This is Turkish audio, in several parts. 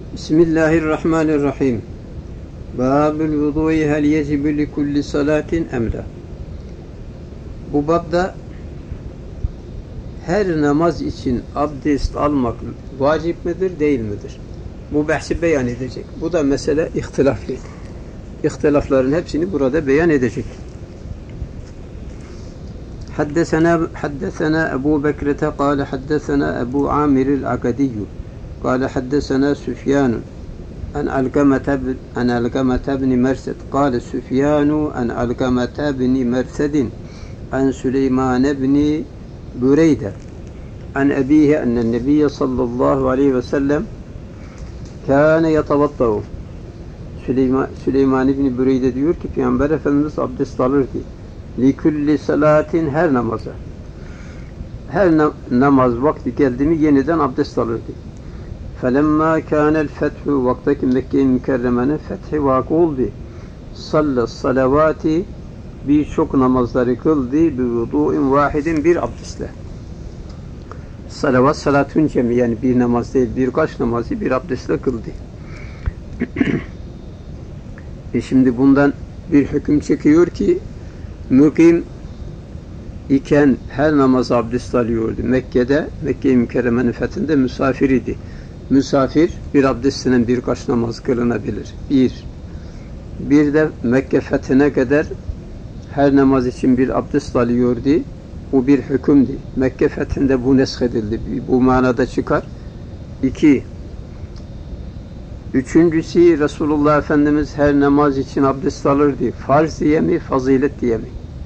Bismillahirrahmanirrahim. Babül vudu'i hel yecibu li kulli salatin emla. Bu babda her namaz için abdest almak vacip midir, değil midir? Bu bahsi beyan edecek. Bu da mesele ihtilaflı. İhtilafların hepsini burada beyan edecek. حدثنا أبو بكرة قال حدثنا أبو عامر العقدي قال حدثنا سفيان عن علقمة بن مرثد قال سفيان عن علقمة بن مرثد عن سليمان بن بريدة عن أبيه أن النبي صلى الله عليه وسلم كان يتوضأ. Süleyman İbni Büreyde diyor ki Peygamber Efendimiz abdest alırdı. Likulli salatin, her namaza. Her namaz vakti geldi mi yeniden abdest alırdı. Felemma kânel fethu, vaktaki Mekke-i Mükerreme'nin fethi vakı oldu. Sallas salavati, birçok namazları kıldı. Bi vudu'in vahidin, bir abdestle. Salavat salatun cemi, yani bir namaz değil, birkaç namazı bir abdestle kıldı. Şimdi bundan bir hüküm çekiyor ki mukim iken her namaz abdest alıyordu. Mekke'de, Mekke-i Mükerreme'nin fethinde misafir idi. Misafir bir abdestinden birkaç namaz kılınabilir. Bir de Mekke fethine kadar her namaz için bir abdest alıyordu. Bu bir hükümdü. Mekke fethinde bu neshedildi. Bu manada çıkar. 2. Üçüncüsü, Resulullah Efendimiz her namaz için abdest alırdı. Farz diye mi, fazilet diye mi?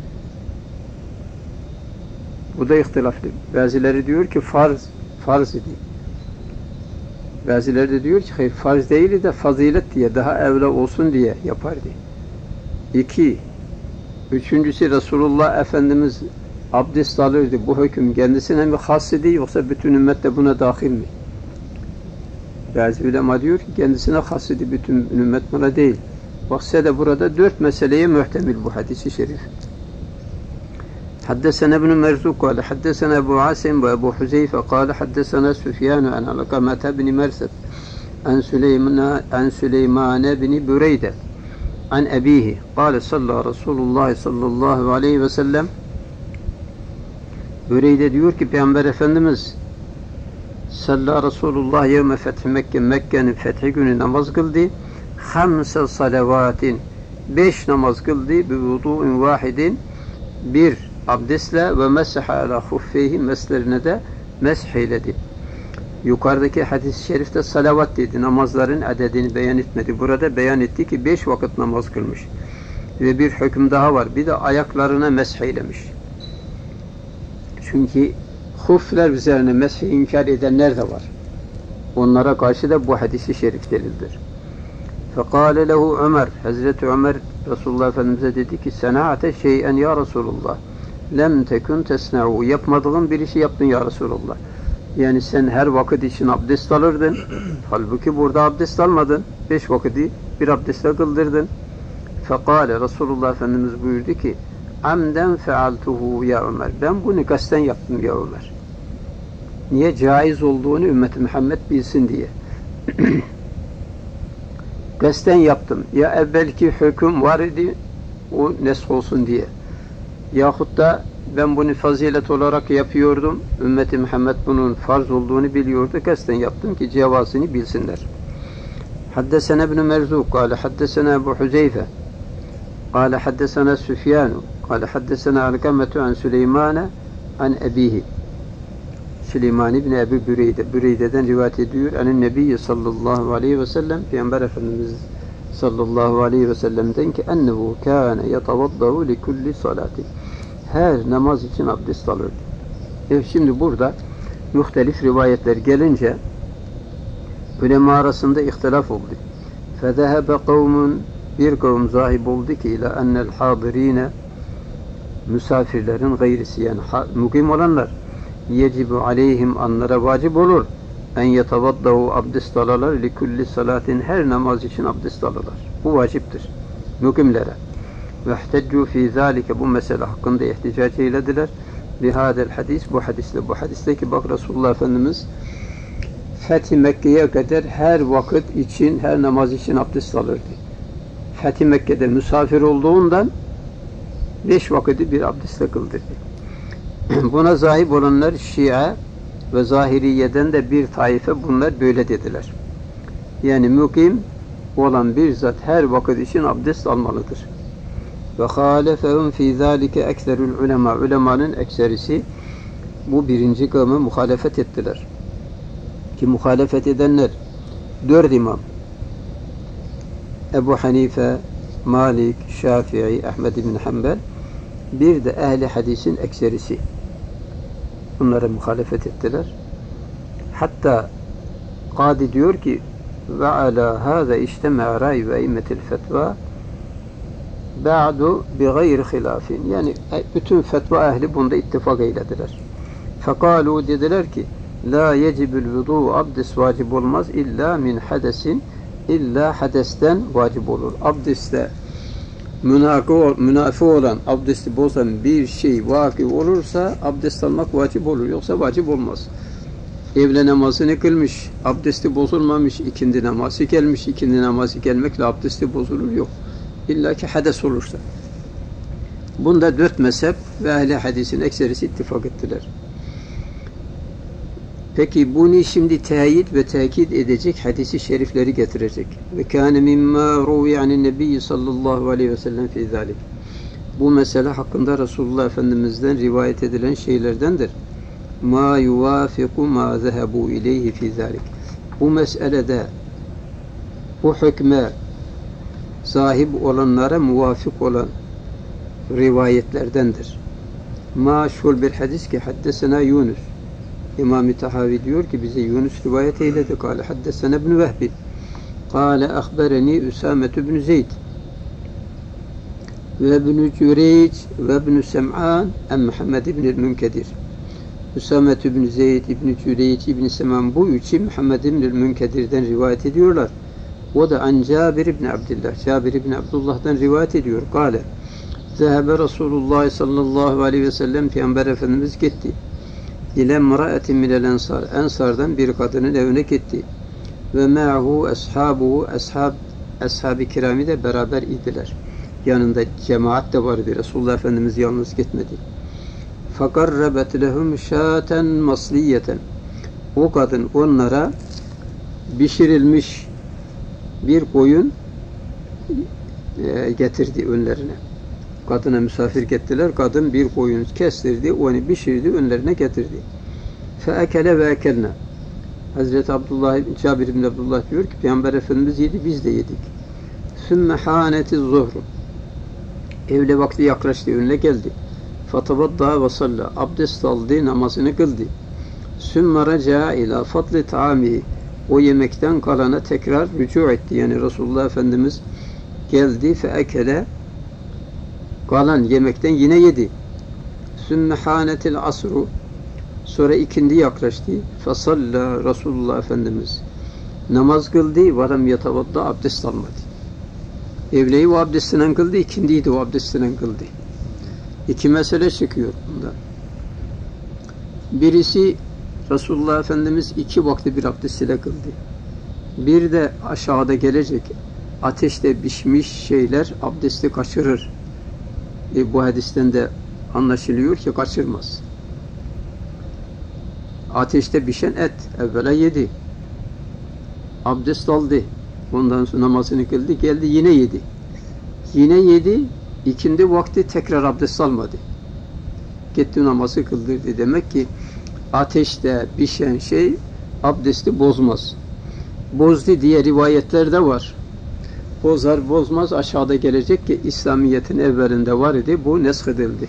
Bu da ihtilaflı. Bazıları diyor ki farz idi. Bazıları da diyor ki hayır, farz değil de fazilet diye, daha evla olsun diye yapardı. 2. Üçüncüsü, Resulullah Efendimiz abdest alırdı. Bu hüküm kendisine mi has idi, yoksa bütün ümmet de buna dahil mi? Bazı ulema diyor ki kendisine has idi, bütün ümmet buna değil. Baksa da burada 4 meseleye muhtemel bu hadis-i şerif. حدثنا ابن مرزوق قال حدثنا أبو عاصم وأبو حذيفة قال حدثنا سفيان عن علقمة بن مرثد عن سليمان بن بريدة عن أبيه قال صلى رسول الله صلى الله عليه وسلم. Büreyde diyor ki Peygamber Efendimiz Salla Resulullah yevme fethi Mekke, Mekke'nin fethi günü namaz kıldı. 5 salavatin, 5 namaz kıldı. Bi vudu'in vahidin, bir abdestle ve mesaha ala huffeyhi, meslerine de mesh eyledi. Yukarıdaki hadis-i şerifte salavat dedi. Namazların adedini beyan etmedi. Burada beyan etti ki 5 vakit namaz kılmış. Ve bir hüküm daha var. Bir de ayaklarına mesh eylemiş. Çünkü hufler üzerine meshi inkar edenler de var. Onlara karşı da bu hadis-i şerif delildir. فَقَالَ لَهُ Ömer, Hazreti Ömer Resulullah Efendimiz'e dedi ki sena'ate şey'en ya Resulullah lem tekun tesna'u, yapmadığın bir işi yaptın ya Resulullah. Yani sen her vakit için abdest alırdın. Halbuki burada abdest almadın. 5 vakiti bir abdestle kıldırdın. فَقَالَ Resulullah Efendimiz buyurdu ki amden fealtuhu ya Ömer. Ben bunu kasten yaptım ya Ömer. Niye? Caiz olduğunu ümmet-i Muhammed bilsin diye. Kasten yaptım. Ya evvelki hüküm var idi, o nesk olsun diye. Yahut da ben bunu fazilet olarak yapıyordum. Ümmet-i Muhammed bunun farz olduğunu biliyordu. Kasten yaptım ki cevazını bilsinler. Haddesena ibn Merzuk kâle haddesena Ebu Huzeyfe kâle haddesena Süfyanu kâle haddesena Alkametu an Süleymane an ebihi. Süleyman İbni Ebu Büreyde, Büreyde'den rivayet ediyor. Anin Nebiyyi sallallahu aleyhi ve sellem, Peygamber Efendimiz sallallahu aleyhi ve sellem'den ki ennehu kâne yetavaddau li kulli salati. Her namaz için abdest alırdı. Şimdi burada muhtelif rivayetler gelince ulema arasında ihtilaf oldu. Fezehebe kavmun, bir kavim zahib oldu ki ila ennel hadirine, misafirlerin gayrisi, yani mukim olanlar, yecibu aleyhim, anlara vacip olur en yetavaddahu, abdest alırlar li kulli salatin, her namaz için abdest alırlar. Bu vaciptir mukimlere. Ve ihteccu fi zalike, bu mesele hakkında ihticac eylediler. Bihadel hadis, bu hadisle, bu hadisteki bak Resulullah Efendimiz Fethi Mekke'ye kadar her vakit için, her namaz için abdest alırdı. Fethi Mekke'de misafir olduğundan 5 vakiti bir abdestle kıldırdı. Buna zahip olanlar Şia ve Zahiriye'den de bir taife bunlar böyle dediler. Yani mukim olan bir zat her vakit için abdest almalıdır. Ve halefehum fi zalike ekserul ulema. Ulemanın ekserisi bu birinci kavme muhalefet ettiler. Ki muhalefet edenler 4 imam. Ebu Hanife, Malik, Şafii, Ahmed bin Hanbel, bir de ehli hadisin ekserisi. Bunlara muhalefet ettiler. Hatta Kadi diyor ki ve ala hâze işteme ray ve immetil fetva ba'du bi gayri hilafin. Yani bütün fetva ehli bunda ittifak eylediler. Fekalu dediler ki la yecibül vudu, abdest vacip olmaz illa min hadesin, illa hadesten vacip olur. Abdestte münafi olan, abdesti bozan bir şey vakı olursa abdest almak vacip olur. Yoksa vacip olmaz. Evle namazını kılmış, abdesti bozulmamış, ikindi namazı gelmiş, ikindi namazı gelmekle abdesti bozulur yok. İlla ki hades olursa. Bunda 4 mezhep ve ehli hadisin ekserisi ittifak ettiler. Peki bunu şimdi teyit ve tekit edecek hadisi şerifleri getirecek. Ve kâne mimmâ ruvi anin nebiyyi sallallahu aleyhi ve sellem fî zâlik. Bu mesele hakkında Resulullah Efendimiz'den rivayet edilen şeylerdendir. Ma yuvafiku ma zehebu ileyhi fî zâlik. Bu meselede bu hükme sahip olanlara muvafık olan rivayetlerdendir. Maşhur bir hadis ki haddesena Yunus. İmam-ı Tahavi diyor ki bize Yunus rivayet eyledi. Kâle haddesena ibn Vehbi. Kâle ahbereni Üsamet ibn Zeyd ve ibn Cüreyc ve ibn Sem'an en Muhammed ibn Münkedir. Üsamet ibn Zeyd, ibn Cüreyc, ibn Sem'an bu üçü Muhammed ibn Münkedir'den rivayet ediyorlar. O da an Cabir ibn Abdullah. Cabir ibn Abdullah'dan rivayet ediyor. Kâle zehebe Resulullah sallallahu aleyhi ve sellem Peygamber Efendimiz gitti. İle mra'atin minel ensar. Ensardan bir kadının evine gitti. Ve ma'hu ashabuhu. Ashab-ı kirami de beraber idiler. Yanında cemaat de vardı. Resulullah Efendimiz yalnız gitmedi. Fakarrabet lehum şaten masliyeten. O kadın onlara pişirilmiş bir koyun getirdi önlerine. Kadına misafir gettiler. Kadın bir koyun kestirdi, onu pişirdi, önlerine getirdi. Feekele ve ekelne. Hazreti Cabir ibn Abdullah diyor ki Peygamber Efendimiz yedi, biz de yedik. Sümme haneti zuhru. Evle vakti yaklaştı, önüne geldi. Fatavadda ve salla. Abdest aldı, namazını kıldı. Sümme reca ila fadli taamihi. O yemekten kalana tekrar rücu etti. Yani Resulullah Efendimiz geldi feekele, kalan yemekten yine yedi. Sümme hanetil asru. Sonra ikindi yaklaştı. Fesalla Resulullah Efendimiz namaz kıldı. Varam yatavadda, abdest almadı. Evleyi o abdestinden kıldı. İkindiyi de o abdestinden kıldı. 2 mesele çıkıyor bundan. Birisi Resulullah Efendimiz 2 vakti bir abdest ile kıldı. Bir de aşağıda gelecek ateşte pişmiş şeyler abdesti kaçırır. Bu hadisten de anlaşılıyor ki kaçırmaz. Ateşte pişen et evvela yedi. Abdest aldı. Ondan sonra namazını kıldı. Geldi yine yedi. Yine yedi. İkindi vakti tekrar abdest almadı. Gitti namazı kıldırdı. Demek ki ateşte pişen şey abdesti bozmaz. Bozdu diye rivayetler de var. Bozar bozmaz aşağıda gelecek ki İslamiyet'in evvelinde var idi. Bu nesk edildi.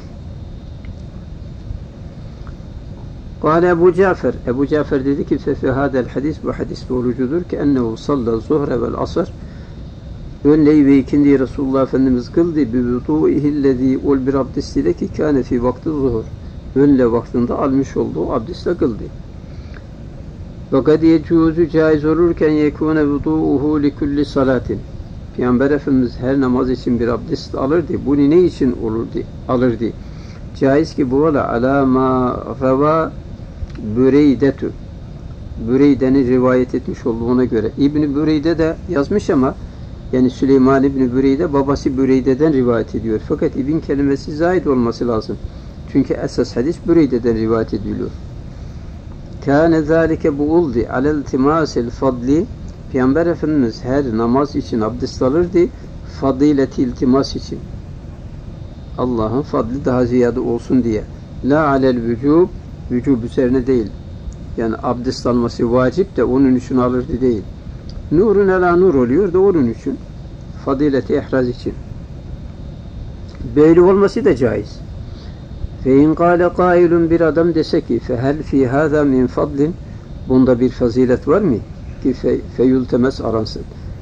Kâle Ebu Cafer. Ebu Cafer dedi ki fe hadel hadis, bu hadis doğrucudur ki ennehu salla zuhre vel asr. Önleyi ve ikindi Resulullah Efendimiz kıldı bi vudu'ihillezî ol bir abdestiyle ki kâne fi vakti zuhur. Önle vaktinde almış olduğu abdestle kıldı. Ve kad yecuzu caiz olurken yekûne vudu'uhu li kulli salatin. Peygamber Efendimiz her namaz için bir abdest alırdı. Bunu ne için alırdı? Caiz ki bu ala ma rava Büreydetu. Büreyde'nin rivayet etmiş olduğuna göre. İbn-i Büreyde de yazmış ama yani Süleyman İbn-i Büreyde babası Büreyde'den rivayet ediyor. Fakat İbn kelimesi zahid olması lazım. Çünkü esas hadis Büreyde'den rivayet ediliyor. Kâne zâlike bu oldu alel timâsil fadli. Peygamber Efendimiz her namaz için abdest alırdı. Fadileti iltimas için. Allah'ın fadli daha ziyade olsun diye. La alel vücub, vücub üzerine değil. Yani abdest alması vacip de onun için alırdı değil. Nurun ala nur oluyor da onun için. Fadileti ihraz için. Böyle olması da caiz. Fe in kâle kâilun bir adam dese ki fehel fî hâzâ min fadlin bunda bir fazilet var mı? Ki feyultemes aransın.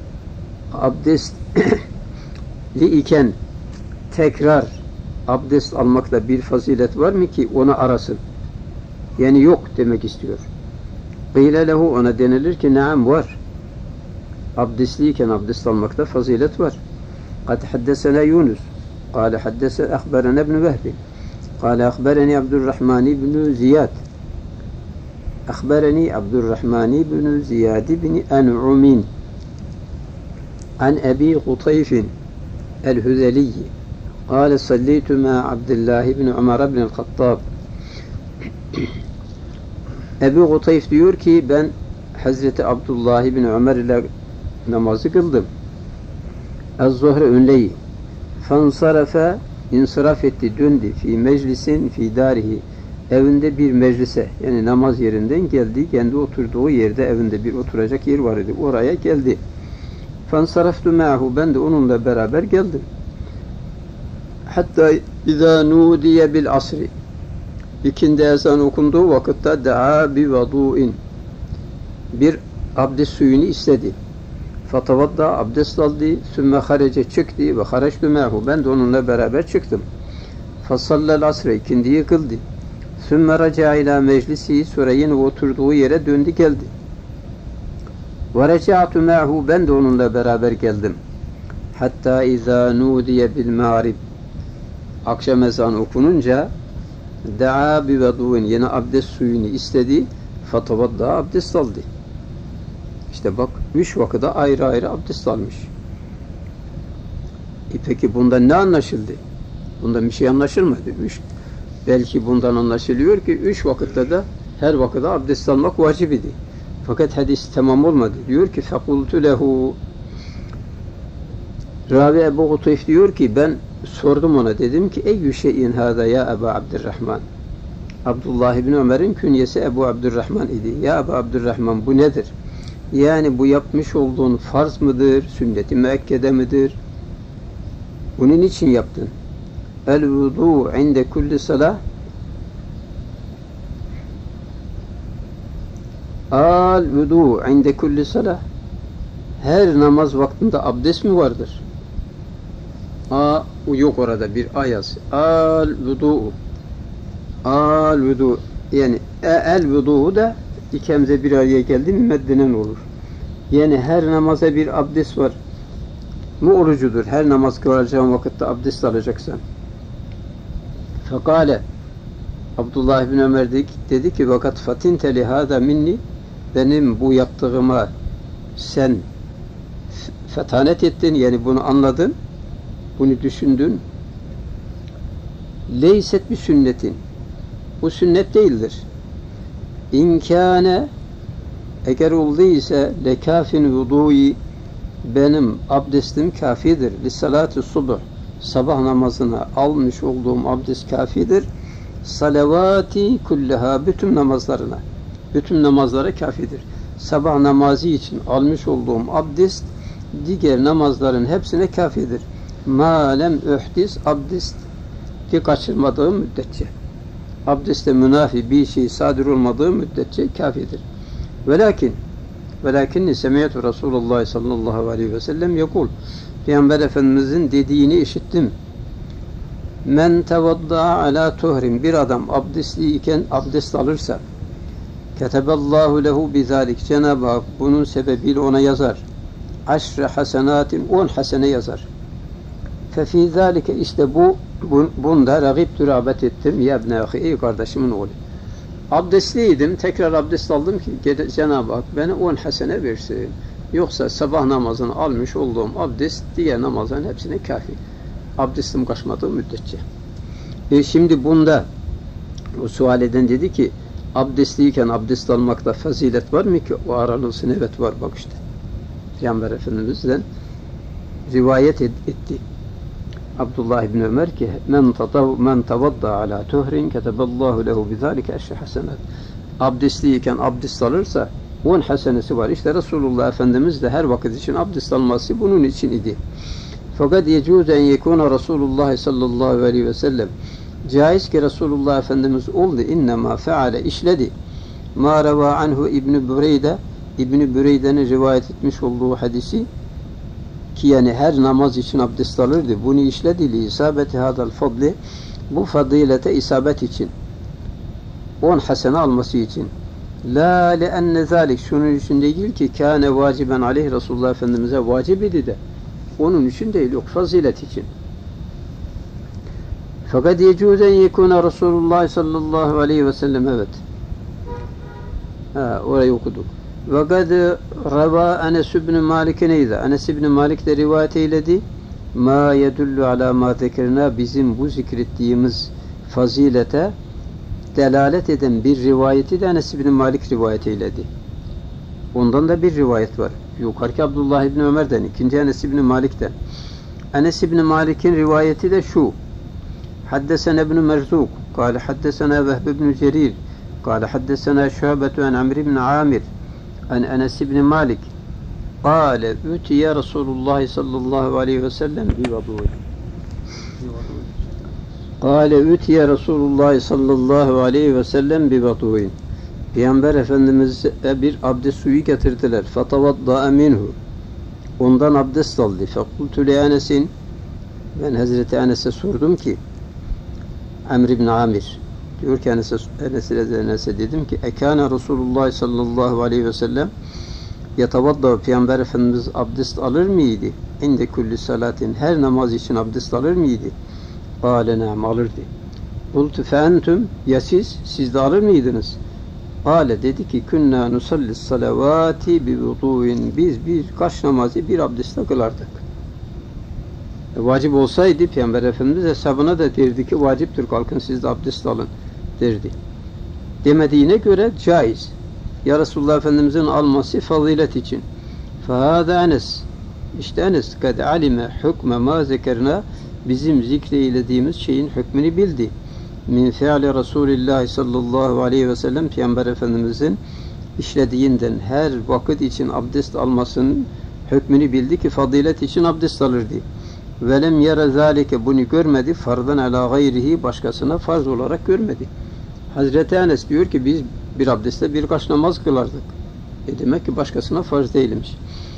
Abdestli iken tekrar abdest almakla bir fazilet var mı ki onu arasın? Yani yok demek istiyor. Qîle lehu ona denilir ki naam var. Abdestliyken abdest almakta fazilet var. Kad haddesena Yunus. Kâle haddese ahberena ibn Vehbi. Kâle ahbereni Abdurrahman ibn Ziyad. Ahbereni Abdurrahman ibn Ziyad ibn En'umin. An Ebi Kutayfin el-Hüzeliyyi. Kâle sallîtu ma Abdullah ibn Ömer ibn el-Hattab. Ebu Kutayf diyor ki ben Hazreti Abdullah ibn Ömer ile namazı kıldım. Az-zuhre önleyi. Fansarafe insiraf etti, döndü. Fi meclisin fi darihi. Evinde bir meclise yani namaz yerinden geldi. Kendi oturduğu yerde evinde bir oturacak yer var idi. Oraya geldi. Fansaraftu ma'hu ben de onunla beraber geldim. Hatta izâ nudiye bil asri. İkindi ezan okunduğu vakitte da'a bi vadu'in bir abdest suyunu istedi. Fatavadda abdest aldı. Sümme harece çıktı ve hareçtu mehu. Ben de onunla beraber çıktım. Fasallel asre ikindiyi kıldı. Sümme raca ila meclisi sonra yine oturduğu yere döndü geldi. Ve reca'tu mehu ben de onunla beraber geldim. Hatta izâ nudiye bil mağrib akşam ezanı okununca da'a bi vadu'in yine abdest suyunu istedi. Fatavadda abdest aldı. İşte bak 3 vakitte ayrı ayrı abdest almış. Peki bundan ne anlaşıldı? Bundan bir şey anlaşılmadı. Belki bundan anlaşılıyor ki 3 vakitte de her vakitte abdest almak vacip idi. Fakat hadis tamam olmadı. Diyor ki fekultu lehu Ravi Ebu Kutayf diyor ki ben sordum ona dedim ki eyyü şeyin hâzâ ya Ebu Abdurrahman. Abdullah ibn Ömer'in künyesi Ebu Abdurrahman idi. Ya Ebu Abdurrahman bu nedir? Yani bu yapmış olduğun farz mıdır? Sünnet-i müekkede midir? Bunun için yaptın. El-vudu inde kulli salah Al-vudu inde kulli salah her namaz vaktinde abdest mi vardır? Yok orada bir ayaz. Al-vudu Al-vudu yani el-vudu da iki hemze bir araya geldi mi meddenen olur. Yani her namaza bir abdest var. Bu orucudur. Her namaz kılacağın vakitte abdest alacaksan. Fekale Abdullah ibn Ömer dedi ki vakat fatinte lihâda minni benim bu yaptığıma sen fetanet ettin yani bunu anladın bunu düşündün leyset bir sünnetin bu sünnet değildir. İmkâne eğer olduysa lekâfin vudu'i benim abdestim kafidir. Lissalâti subh sabah namazına almış olduğum abdest kafidir. Salavati kullaha bütün namazlarına bütün namazlara kafidir. Sabah namazı için almış olduğum abdest diğer namazların hepsine kafidir. Ma lem uhdis abdesti kaçırmadığım müddetçe. Abdeste münafi bir şey sadır olmadığı müddetçe kafidir. Velakinni semi'tu Resulullah sallallahu aleyhi ve sellem yekul. Peygamber Efendimizin dediğini işittim. Men tevadda'a ala tuhrin bir adam abdestli iken abdest alırsa keteballahu lehu bizalik Cenab-ı Hak bunun sebebiyle ona yazar. Aşre hasenatin 10 hasene yazar. Fefî zâlike işte bunda ragibtü rağbet ettim ya ibne ahi ey kardeşimin oğlu. Abdestliydim. Tekrar abdest aldım ki Cenab-ı Hak beni 10 hasene versin. Yoksa sabah namazını almış olduğum abdest diğer namazların hepsine kafi. Abdestim kaçmadığı müddetçe. Şimdi bunda o sual eden dedi ki abdestliyken abdest almakta fazilet var mı ki? O aralısın, evet var bak işte. Peygamber Efendimiz'den rivayet etti. Abdullah ibn Ömer ki men tavadda ala tuhrin keteballahu lehu bizalike eşri hasenat. Abdestliyken abdest alırsa 10 hasenesi var. İşte Resulullah Efendimiz de her vakit için abdest alması bunun için idi. Fakat yecûz en yekûne Resulullah sallallahu aleyhi ve sellem caiz ki Resulullah Efendimiz oldu innema feale işledi. Ma reva anhu İbn-i Büreyde İbn-i Büreyde'nin rivayet etmiş olduğu hadisi ki yani her namaz için abdest alırdı. Bunu işledi li isabeti hadal fadli bu fadilete isabet için 10 hasene alması için. La leenne zalik şunun için değil ki kâne vaciben aleyh Resulullah Efendimiz'e vacip idi de onun için değil yok fazilet için. Fakat yecûzen yekûne Resulullah sallallahu aleyhi ve sellem evet. Orayı okuduk. Ve kad reva Enes ibn Malik'e neydi? Enes ibn Malik de rivayet eyledi. Ma yedullu ala ma zekerna bizim bu zikrettiğimiz fazilete delalet eden bir rivayeti de Enes ibn Malik rivayet eyledi. Ondan da bir rivayet var. Yukarıki Abdullah ibn Ömer'den, ikinci Enes ibn Malik'ten. Enes ibn Malik'in rivayeti de şu. Haddesena ibn Merzuk, kâle haddesena Vehb ibn Cerir, kâle haddesena Şubetu en Amr ibn Amir, en Enes ibn Malik, kâle ütiye Resulullah sallallahu aleyhi ve sellem bi vadu'in. Kâle ütiye Resulullah sallallahu aleyhi ve sellem bi vadu'in. Peygamber Efendimiz'e bir abdest suyu getirdiler. Fatavadda'a minhu. Ondan abdest aldı. Fekultu li Enes'in. Ben Hazreti Enes'e sordum ki Amr ibn Amir diyor ki Enes'e dedim ki ekâne Resulullah sallallahu aleyhi ve sellem yatavadda Peygamber Efendimiz abdest alır mıydı? İnde kulli salatin her namaz için abdest alır mıydı? Kâle ne'am alırdı. Kultu fe entüm ya siz de alır mıydınız? Kâle dedi ki künnâ nusallis salavati bi vudu'in biz birkaç namazı bir abdestle kılardık. Vacip olsaydı Peygamber Efendimiz hesabına da derdi ki vaciptir kalkın siz de abdest alın derdi. Demediğine göre caiz. Ya Resulullah Efendimizin alması fazilet için. Fehâdâ Enes. İşte Enes kad alime hükme ma zekerna bizim zikreylediğimiz şeyin hükmünü bildi. Min fi'li Resulillah sallallahu aleyhi ve sellem Peygamber Efendimizin işlediğinden her vakit için abdest almasının hükmünü bildi ki fazilet için abdest alırdı. Velem yere zalike bunu görmedi fardan ala gayrihi başkasına farz olarak görmedi. Hazreti Enes diyor ki biz bir abdestle birkaç namaz kılardık. Demek ki başkasına farz değilmiş.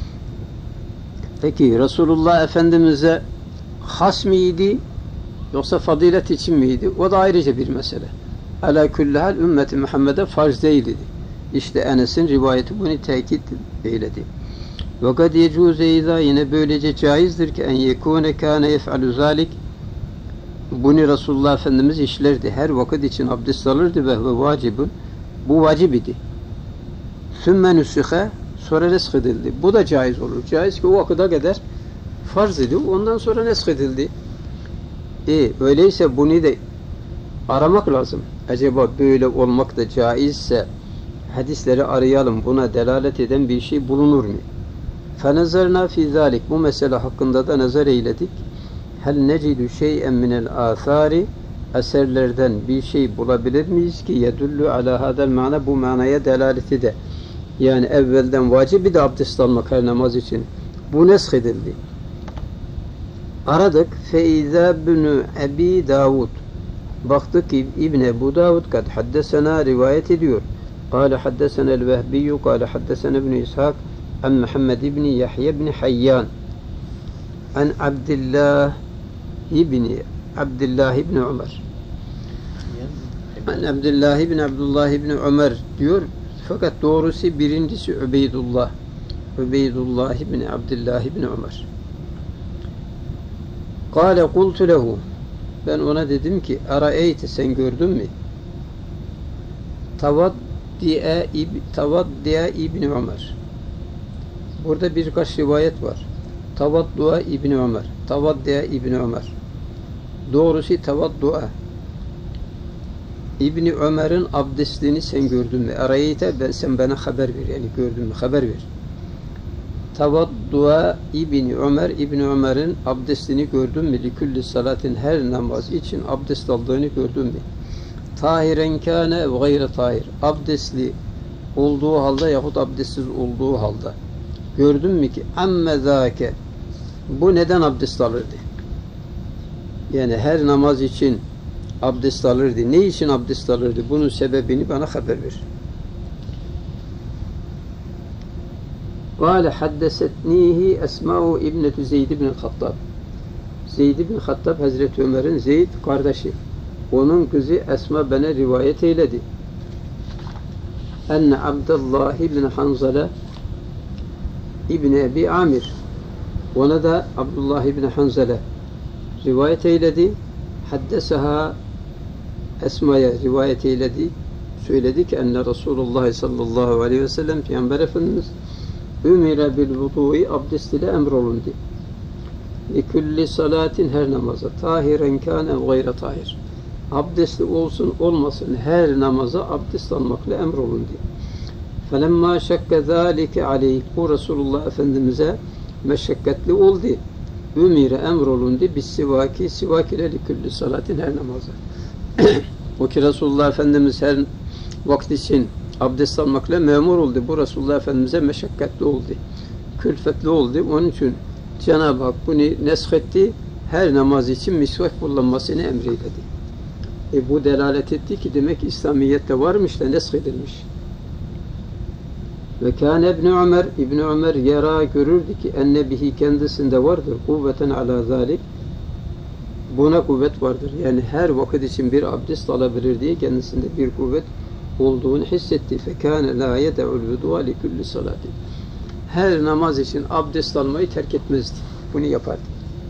Peki Resulullah Efendimiz'e has mıydı yoksa fazilet için miydi? O da ayrıca bir mesele. Ala kulli hal ümmeti Muhammed'e farz değildi. İşte Enes'in rivayeti bunu tekit eyledi. Ve kad yecuze izâ yine böylece caizdir ki en yekûne kâne yef'alü zâlik bunu Resulullah Efendimiz işlerdi. Her vakit için abdest alırdı ve vacibun bu vacib idi. Sümme nüsühe sonra nesk edildi. Bu da caiz olur. Caiz ki o vakıda kadar farz idi. Ondan sonra nesk edildi. Öyleyse bunu da aramak lazım. Acaba böyle olmak da caizse hadisleri arayalım. Buna delalet eden bir şey bulunur mu? فَنَزَرْنَا فِي ذَٰلِكَ bu mesele hakkında da nazar eyledik. هَلْ نَجِدُ شَيْئًا مِنَ الْآثَارِ eserlerden bir şey bulabilir miyiz ki yedullu ala hadal mana bu manaya delaleti de yani evvelden vacip bir de abdest almak her namaz için bu nesk edildi. Aradık feiza ibn Ebi Davud baktık ki İbn Ebu Davud kad haddesena rivayet ediyor. Kâle haddesena el-Vehbiyyü kâle haddesena ibn İshak an Muhammed ibn Yahya ibn Hayyan an Abdullah ibn Ömer an Abdullah ibn Ömer diyor fakat doğrusu birincisi Übeydullah ibn Abdullah ibn Ömer. Kâle kultu lehu ben ona dedim ki araeyte sen gördün mü? Tavaddiye İbni Ömer. Burada birkaç rivayet var. Tavaddua İbni Ömer. Tavaddiye İbni Ömer. Doğrusu tavaddua. İbni Ömer'in abdestliğini sen gördün mü? Arayete sen bana haber ver. Yani gördün mü? Haber ver. Tavaddua İbni Ömer. İbni Ömer'in abdestliğini gördün mü? Likulli salatin, her namaz için abdest aldığını gördün mü? Tahiren kâne ve gayre tahir. Abdestli olduğu halde yahut abdestsiz olduğu halde. Gördün mü ki amme zâke, bu neden abdest alırdı? Yani her namaz için abdest alırdı. Ne için abdest alırdı? Bunun sebebini bana haber ver. Kâle haddesetnihi Esma'u İbnetü Zeyd bin Hattab. Zeyd bin Hattab Hazreti Ömer'in Zeyd kardeşi. Onun kızı Esma bana rivayet eyledi. Enne Abdullah bin Hanzala İbni Ebi Amir. Ona da Abdullah bin Hanzala rivayet eyledi. Haddesaha, Esma'ya rivayet eyledi. Söyledi ki enne Resulullah sallallahu aleyhi ve sellem Peygamber Efendimiz ümire bil vudu'i, abdest ile emrolundu. Likulli salatin, her namaza, tahiren kâne gayre tahir. Abdestli olsun olmasın her namaza abdest almakla emrolundu. Felemma şekke zâlike aleyh, bu Resulullah Efendimiz'e meşakkatli oldu. Ümire emrolundu bis sivaki, sivak ile likulli salatin, her namaza. O ki Resulullah Efendimiz her vakit için abdest almakla memur oldu. Bu Resulullah Efendimiz'e meşakkatli oldu. Külfetli oldu. Onun için Cenab-ı Hak bunu neshetti. Her namaz için misvak kullanmasını emreyledi. Bu delalet etti ki demek İslamiyet'te varmış da neshedilmiş. Ve kâne İbni Ömer, İbni Ömer yara, görürdü ki enne bihi, kendisinde vardır kuvveten ala zalik, buna kuvvet vardır. Yani her vakit için bir abdest alabilir diye kendisinde bir kuvvet olduğunu hissetti. Fekâne lâ yede'ul vudû'a likulli salâtin. Her namaz için abdest almayı terk etmezdi. Bunu yapardı.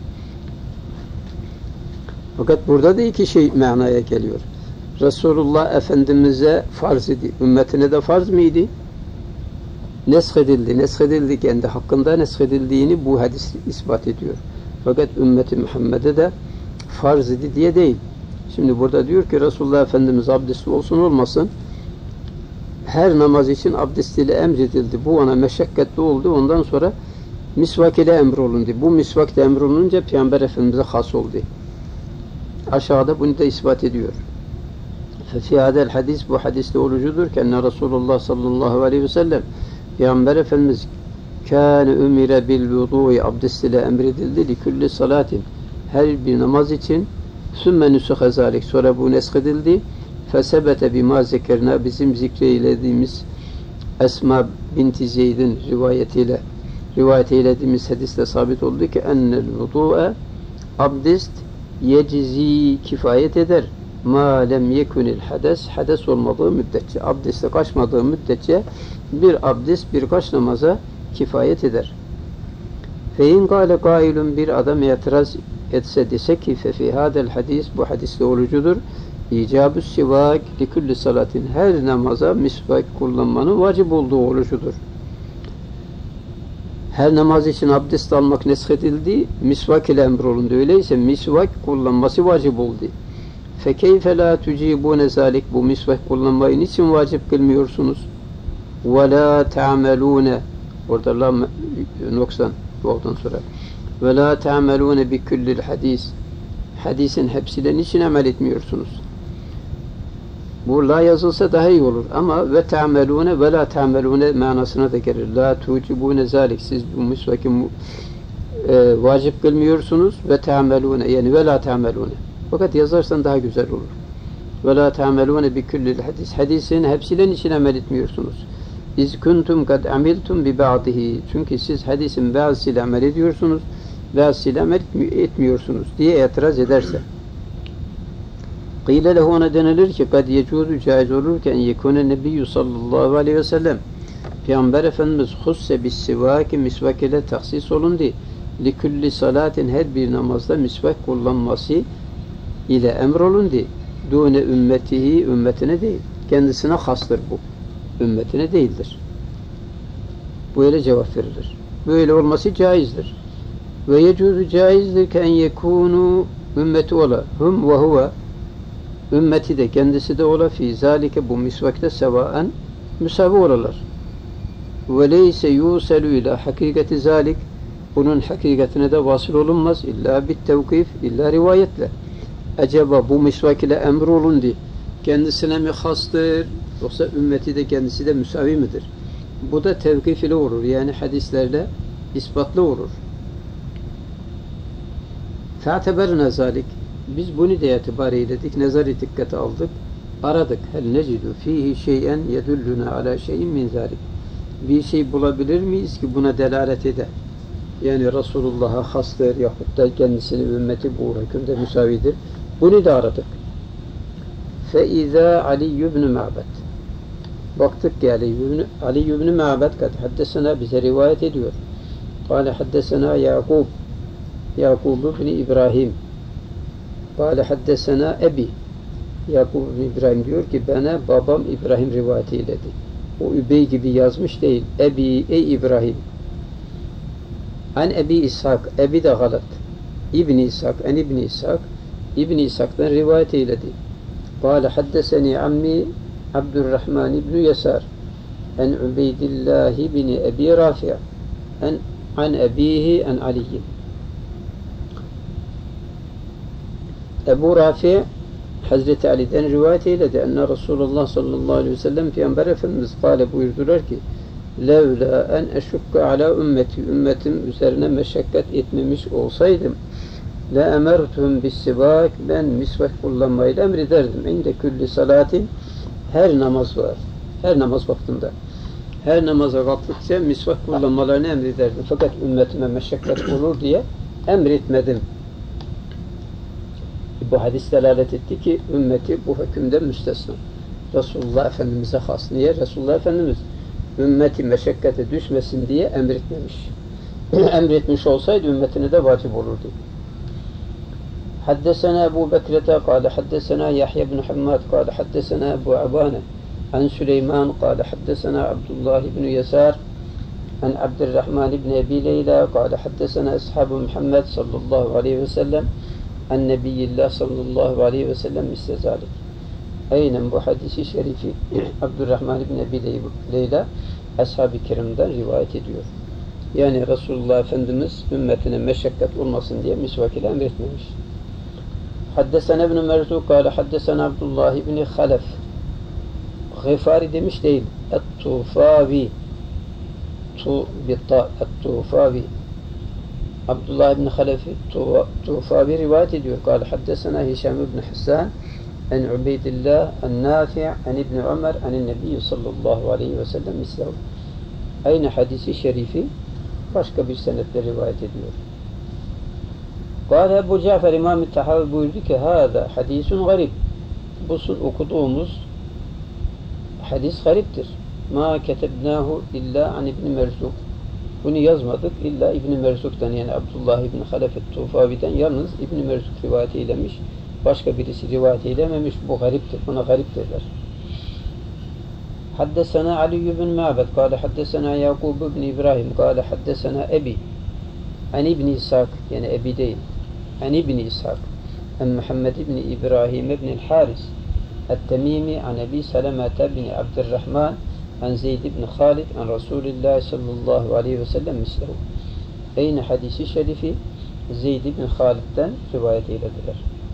Fakat burada da iki şey manaya geliyor. Resulullah Efendimiz'e farz idi. Ümmetine de farz mıydı? Neshedildi. Neshedildi, kendi hakkında neshedildiğini bu hadis ispat ediyor. Fakat ümmeti Muhammed'e de farz idi diye değil. Şimdi burada diyor ki Resulullah Efendimiz abdestli olsun olmasın her namaz için abdest ile emredildi. Bu ona meşakkatli oldu. Ondan sonra misvak ile emrolundu. Bu misvak da emrolununca Peygamber Efendimiz'e has oldu. Aşağıda bunu da ispat ediyor. Fî hâzel hadis, bu hadiste olucudur ki enne Resulullah sallallahu aleyhi ve sellem Peygamber Efendimiz kâne ümire bil vudû'i, abdest ile emredildi likulli salatin, her bir namaz için sümme nüsuhe zâlik, sonra bu neshedildi. Fesebete bima zekerna, bizim zikreylediğimiz Esma binti Zeyd'in rivayet eylediğimiz hadiste sabit oldu ki ennel vudû'e, abdest yecizi, kifayet eder ma lem yekunil hades, hades olmadığı müddetçe, abdeste kaçmadığı müddetçe bir abdest birkaç namaza kifayet eder. Fein kâle kâilun, bir adam itiraz etse dese ki fefî hâdel hadis, bu hadiste olucudur icab-ı sivak likulli salatin, her namaza misvak kullanmanın vacip olduğu olucudur. Her namaz için abdest almak neshedildi, misvak ile emrolundu. Öyleyse misvak kullanması vacip oldu. Fekeyfe la tucibune zalik, bu misvak kullanmayı niçin vacip kılmıyorsunuz? Ve la ta'melune, orada la noksan doğrudan sonra. Ve la ta'melune bi kullil hadis, hadisin hepsiyle niçin amel etmiyorsunuz? Bu la yazılsa daha iyi olur ama ve ta'melune ve la ta'melune manasına da gelir. La tucibune zalik, siz bu misvaki vacip kılmıyorsunuz ve ta'melune, yani ve la ta'melune. Fakat yazarsan daha güzel olur. Ve la ta'melune bi kullil hadis, hadisin hepsiyle niçin amel etmiyorsunuz? İz kuntum kad amiltum bi ba'dihi, çünkü siz hadisin bazısıyla amel ediyorsunuz, bazısıyla amel etmiyorsunuz diye itiraz ederse. Qîle lehu, ona denilir ki kad yecuzu, caiz olur ki en yekûne nebiyyü sallallahu aleyhi ve sellem, Peygamber Efendimiz husse bis sivâki, misvak ile taksis olundu. Likulli salatin, her bir namazda misvak kullanması ile emrolundu. Dûne ümmetihi, ümmetine değil. kendisine hastır bu. Ümmetine değildir. Böyle cevap verilir. Böyle olması caizdir. Ve yecuzu caizdir ki en yekunu ümmeti ola. Hum ve huve ümmeti de kendisi de ola fi zalike bu misvakte sevaen müsavi olalar. Ve leyse yuselu ila hakikati zalik bunun hakikatine de vasıl olunmaz illa bit tevkif illa rivayetle. Acaba bu misvak ile emr olundu. Kendisine mi hastır yoksa ümmeti de kendisi de müsavi midir? Bu da tevkif ile olur. Yani hadislerle ispatlı olur. Fe'teberna zalik. Biz bunu da itibar eyledik, nezari dikkate aldık, aradık. Hel necidu fihi şeyen yedulluna ala şeyin min zalik. Bir şey bulabilir miyiz ki buna delalet eder? Yani Resulullah'a hastır yahut da kendisinin ümmeti bu hükümde müsavidir. Bunu da aradık. فَاِذَا عَلِيُّ بْنُ مَعْبَدٍ baktık ki Ali ibn Ma'bad kad haddesena bize rivayet ediyor. Kâle haddesena Yakub ibn İbrahim. Kâle haddesena Ebi. Yakub ibn İbrahim diyor ki bana babam İbrahim rivayet eyledi. O Übey gibi yazmış değil. Ebi ey İbrahim. An Ebi İshak. Ebi de galat. İbn İshak. En İbn İshak. İbn İshak'tan rivayet eyledi. Kâle haddeseni ammi Abdurrahman ibn Yasar en Ubeydillah ibn Ebi Rafi' an abihi en Ali. Ebu Rafi' Hazreti Ali'den rivayet eyledi. Enne Resulullah sallallahu aleyhi ve sellem Peygamber Efendimiz kâle buyurdular ki levla en eşukka ala ümmeti ümmetim üzerine meşakkat etmemiş olsaydım la emertuhum bis sivak ben misvak kullanmayı emrederdim. İnde külli salatin her namaz var. Her namaz vaktinde. Her namaza kalktıkça misvak kullanmalarını emrederdim. Fakat ümmetime meşakkat olur diye emretmedim. Bu hadis delalet etti ki ümmeti bu hükümden müstesna. Resulullah Efendimiz'e has. Niye? Resulullah Efendimiz ümmeti meşakkate düşmesin diye emretmemiş. Emretmiş olsaydı ümmetine de vacip olurdu. حدثنا أبو بكرة قال حدثنا يحيى بن حماد قال حدثنا أبو عوانة عن سليمان قال حدثنا عبد الله بن يسار عن عبد الرحمن بن أبي ليلى قال حدثنا أصحاب محمد صلى الله عليه وسلم عن نبي الله صلى الله عليه وسلم مثل ذلك. Aynen bu hadisi şerifi Abdurrahman bin Ebi Leyla Ashab-ı Kiram'dan rivayet ediyor. Yani Resulullah Efendimiz ümmetine meşakkat olmasın diye misvak ile emretmemiş. Haddesena ibn Merzuk kâle haddesena Abdullah ibn Halef. Gıfari demiş değil. Et-Tufavi. Et-Tufavi. Abdullah ibn Halef Tufavi rivayet ediyor. Kâle haddesena Hişam ibn Hassan en Ubeydillah en Nafi' en İbn Ömer en Nebi sallallahu aleyhi ve sellem mislahu. Aynı hadisi şerifi başka bir senetle rivayet ediyor. Kâle Ebu Cafer İmam-ı Tahavi buyurdu ki hâzâ hadisun garib. Bu okuduğumuz hadis gariptir. Ma ketebnâhu illa an İbn Merzuk. Bunu yazmadık illa İbn Merzuk'tan yani Abdullah ibn Halef et-Tufavi'den yalnız İbn Merzuk rivayet eylemiş. Başka birisi rivayet eylememiş. Bu gariptir. Buna garip derler. Haddesena Ali ibn Ma'bad kâle haddesena Yakub ibn İbrahim kâle haddesena Ebi en İbn İshak yani Ebi değil en İbn İshak en Muhammed ibn İbrahim ibn el-Haris et-Temimi an Ebi Salamete bin Abdurrahman en Zeyd ibn Halid en Resulullah sallallahu aleyhi ve sellem mislehu. Aynı hadisi şerifi Zeyd ibn Halid'den rivayet eylediler.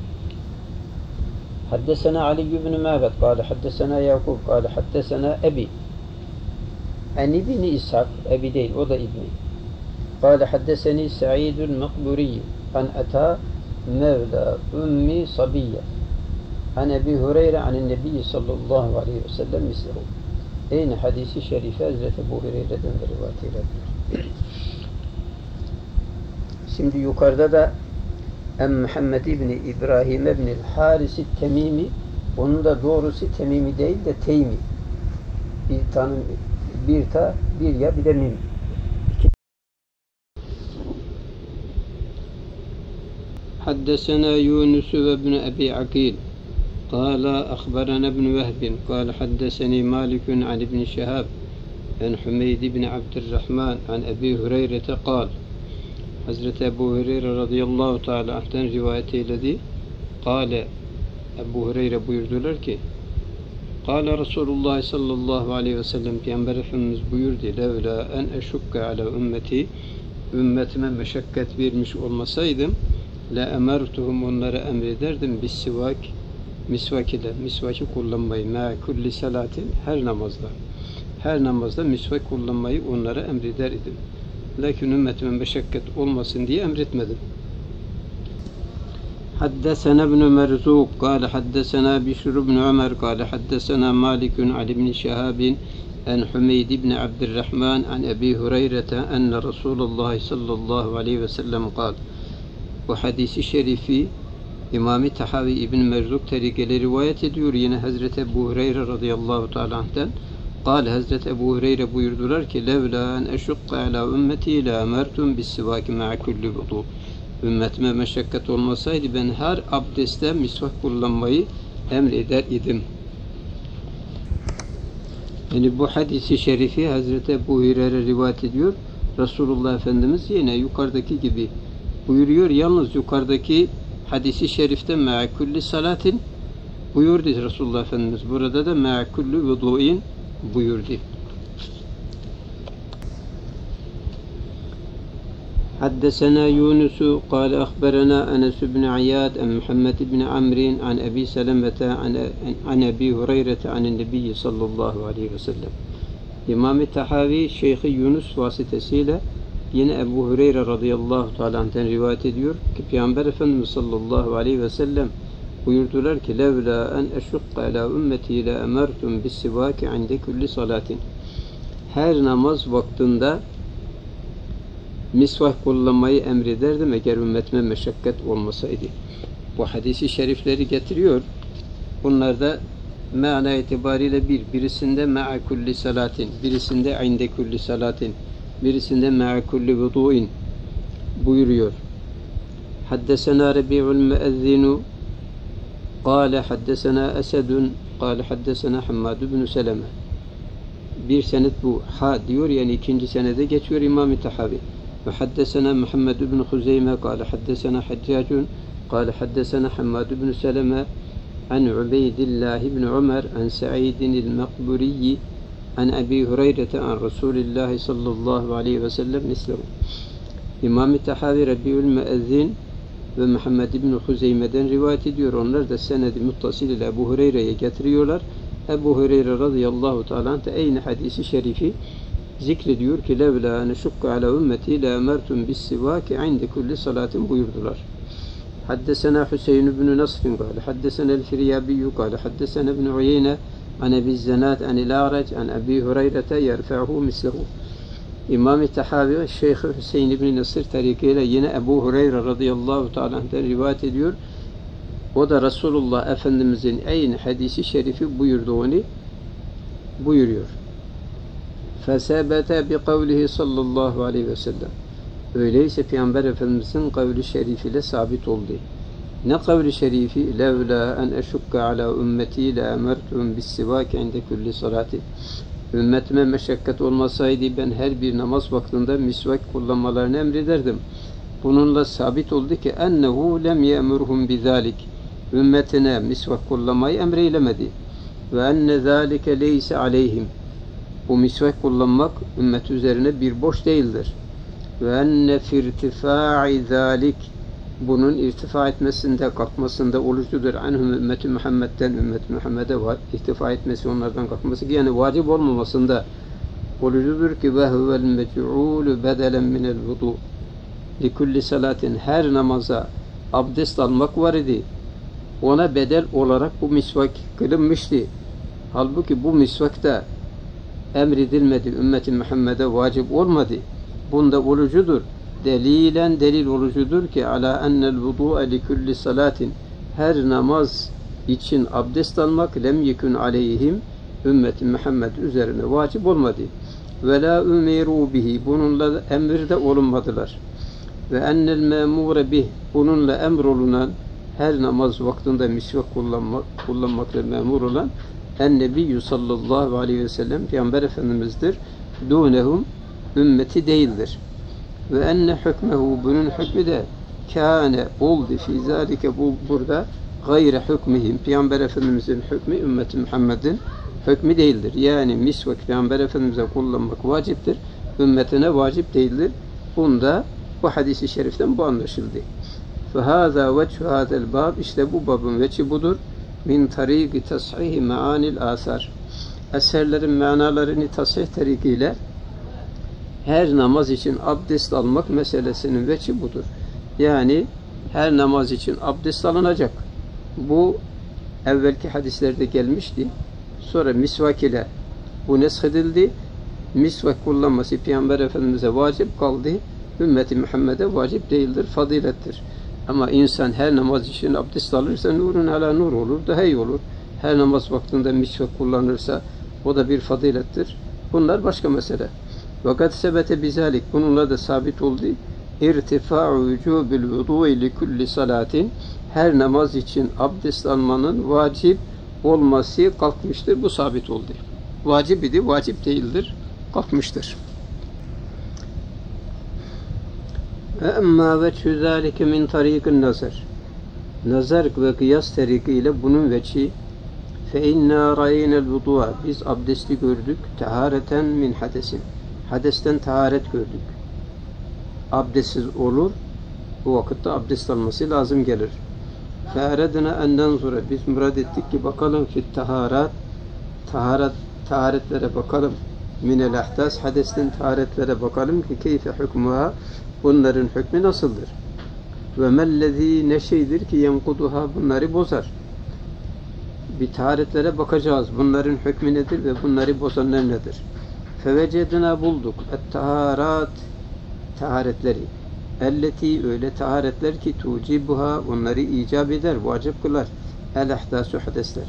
حدثنا علي بن معبد قال حدثنا يعقوب قال حدثنا أبي عن ابن إسحاق أبي değil o da İbni قال حدثني سعيد المقبوري عن أتى مولى أم صبية عن أبي هريرة عن النبي صلى الله عليه وسلم مثله. Aynı hadisi şerife Hazreti Ebu Hureyre'den de rivayet edilir. Şimdi yukarıda da Muhammed İbni İbrahim İbni Haris-i Temimi, onun da doğrusu Temimi değil de Teymi. Bir ya bir de mim. حدثنا يونس وابن أبي عقيل قال أخبرنا ابن وهب قال حدثني مالك عن ابن شهاب عن حميد بن عبد الرحمن عن أبي هريرة قال Hazreti Ebu Hureyre radıyallahu teala anh'ten rivayet eyledi. Kale Ebu Hureyre buyurdular ki Kale Resulullah sallallahu aleyhi ve sellem Peygamber Efendimiz buyurdu levla en eşukka ala ümmeti ümmetime meşakkat vermiş olmasaydım la emertuhum onlara emrederdim bis sivak misvak ile misvaki kullanmayı ma kulli salatin her namazda misvak kullanmayı onlara emreder idim. Lakin ümmetime meşakkat olmasın diye emretmedim. Haddesena ibn Merzuq kâle haddesena Bişr ibn Ömer kâle haddesena Malikun an ibn Şehabin en Hümeyd ibn Abdurrahman an Ebi Hureyre'te enne Resulullah sallallahu aleyhi ve sellem kâl. Bu hadisi şerifi İmam-ı Tahavi İbn Merzuq tarikeli rivayet ediyor. Yine Hazreti Ebu Hureyre radıyallahu teala anh'ten قال Hazreti Ebu Hureyre buyurdular ki levla en eşukka ala ümmeti la emertum bis sivaki ma'a kulli vudu. Ümmetime meşakkat olmasaydı ben her abdestte misvak kullanmayı emreder idim. Yani bu hadisi şerifi Hazreti Ebu Hureyre rivayet ediyor. Resulullah Efendimiz yine yukarıdaki gibi buyuruyor. Yalnız yukarıdaki hadisi şerifte ma'a kulli salatin buyurdu Resulullah Efendimiz. Burada da ma'a kulli vudu'in buyurdu. Haddesena Yunus قال أخبرنا أنس بن عياد عن محمد بن عمرو عن أبي سلمة عن أبي هريرة عن النبي صلى الله عليه وسلم. İmam-ı Tahavi Şeyh Yunus vasıtasıyla yine Ebu Hureyre radıyallahu teala anh'ten rivayet ediyor ki Peygamber Efendimiz sallallahu aleyhi ve sellem buyurdular ki levla en eşukka ala ümmeti la emertum bis sivaki inde kulli salatin. Her namaz vaktinde misvak kullanmayı emrederdim eğer ümmetime meşakkat olmasaydı. Bu hadisi şerifleri getiriyor. Bunlar da mana itibariyle birisinde ma'a kulli salatin, birisinde inde kulli salatin, birisinde ma'a kulli vudu'in buyuruyor. Haddesena Rabi'ul Müezzinu قال حدثنا أسد قال حدثنا حماد بن سلمة. Bir senet bu ha diyor yani ikinci senede geçiyor İmam-ı Tahavi. Ve haddesena Muhammed ibn Huzeyme قال حدثنا حجاج قال حدثنا حماد بن سلمة عن عبيد الله بن عمر عن سعيد المقبري عن أبي هريرة عن رسول الله صلى الله عليه وسلم مثله. İmam-ı Tahavi Rabi'ül Müezzin ve Muhammed İbn Huzeyme'den rivayet ediyor. Onlar da senedi muttasil ile Ebu Hureyre'ye getiriyorlar. Ebu Hureyre radıyallahu teala anh aynı hadisi şerifi zikrediyor ki levla en şukka ala ümmeti la emertum bis sivaki inde kulli salatin buyurdular. Haddesena Hüseyin ibn Nasr قال حدثنا الفريابي قال حدثنا ابن عيينة عن أبي الزناد عن الأعرج عن أبي هريرة يرفعه مثله. İmam-ı Tahavi Şeyh Hüseyin ibn Nasr tarikiyle yine Ebu Hureyre radıyallahu teala anh'ten rivayet ediyor. O da Resulullah Efendimizin aynı hadisi şerifi buyurduğunu buyuruyor. Fesebete bi kavlihi sallallahu aleyhi ve sellem. Öyleyse Peygamber Efendimizin kavli şerifiyle sabit oldu. Ne kavli şerifi? Levla en eşukka ala ümmeti la emertum bis sivak inde kulli salati. Ümmetime meşakkat olmasaydı ben her bir namaz vaktinde misvak kullanmalarını emrederdim. Bununla sabit oldu ki ennehu lem ye'murhum bizalik. Ümmetine misvak kullanmayı emreylemedi. Ve enne zalike leyse aleyhim. Bu misvak kullanmak ümmet üzerine bir borç değildir. Ve enne firtifa'i zalik. Bunun irtifa etmesinde, kalkmasında oruçludur. Anhum ümmeti Muhammed'den ümmeti Muhammed'e irtifa etmesi, onlardan kalkması ki yani vacip olmamasında oruçludur ki ve huvel mec'ulu bedelen minel vudu. Likulli salatin her namaza abdest almak var idi. Ona bedel olarak bu misvak kılınmıştı. Halbuki bu misvak da emredilmedi. Ümmeti Muhammed'e vacip olmadı. Bunda orucudur. Delilen delil olucudur ki ala ennel vudu'a li kulli salatin her namaz için abdest almak lem yekun aleyhim ümmeti Muhammed üzerine vacip olmadı. Ve la umiru bihi bununla emirde olunmadılar. Ve ennel memure bih bununla emrolunan her namaz vaktinde misvak kullanmakla memur olan en-Nebiyyü sallallahu aleyhi ve sellem Peygamber Efendimiz'dir. Dûnehum ümmeti değildir. Ve enne hükmehu bunun hükmü de kâne oldu fî zâlike burada gayre hükmihim Peygamber Efendimiz'in hükmü ümmeti Muhammed'in hükmü değildir. Yani misvak Peygamber Efendimiz'e kullanmak vaciptir. Ümmetine vacip değildir. Bunda bu hadisi şeriften bu anlaşıldı. فَهَذَا وَجْهُ هَذَا الْبَابِ İşte bu babın veçi budur. Min tariki tashihi meanil asar. Eserlerin manalarını tasih tarikiyle her namaz için abdest almak meselesinin veçi budur. Yani her namaz için abdest alınacak. Bu evvelki hadislerde gelmişti. Sonra misvak ile bu neshedildi. Misvak kullanması Peygamber Efendimiz'e vacip kaldı. Ümmeti Muhammed'e vacip değildir, fazilettir. Ama insan her namaz için abdest alırsa nurun ala nur olur, daha iyi olur. Her namaz vaktinde misvak kullanırsa o da bir fazilettir. Bunlar başka mesele. Fakat sebete bizalik bununla da sabit oldu. İrtifa'u vücubil vudu'i li kulli salatin her namaz için abdest almanın vacip olması kalkmıştır. Bu sabit oldu. Vacip idi, vacip değildir. Kalkmıştır. Emma veçhü zâlike min tariqin nazar. Nazar ve kıyas tarikiyle bunun veçhi fe inna ra'inel vudu'a biz abdesti gördük tahareten min hadesin. Hadesten taharet gördük. Abdestsiz olur. Bu vakitte abdest alması lazım gelir. Fe'eredna enden sonra biz murad ettik ki bakalım fit taharat taharetlere bakalım. Minel ahdas hadesten taharetlere bakalım ki keyfe hükmuha bunların hükmü nasıldır? Ve mellezî ne şeydir ki yenkuduha bunları bozar. Bir taharetlere bakacağız. Bunların hükmü nedir ve bunları bozanlar nedir? Fevecedina bulduk. Et-taharat taharetleri. Elleti öyle taharetler ki tucibuha onları icap eder, vacip kılar. El-ahdasu hadesler.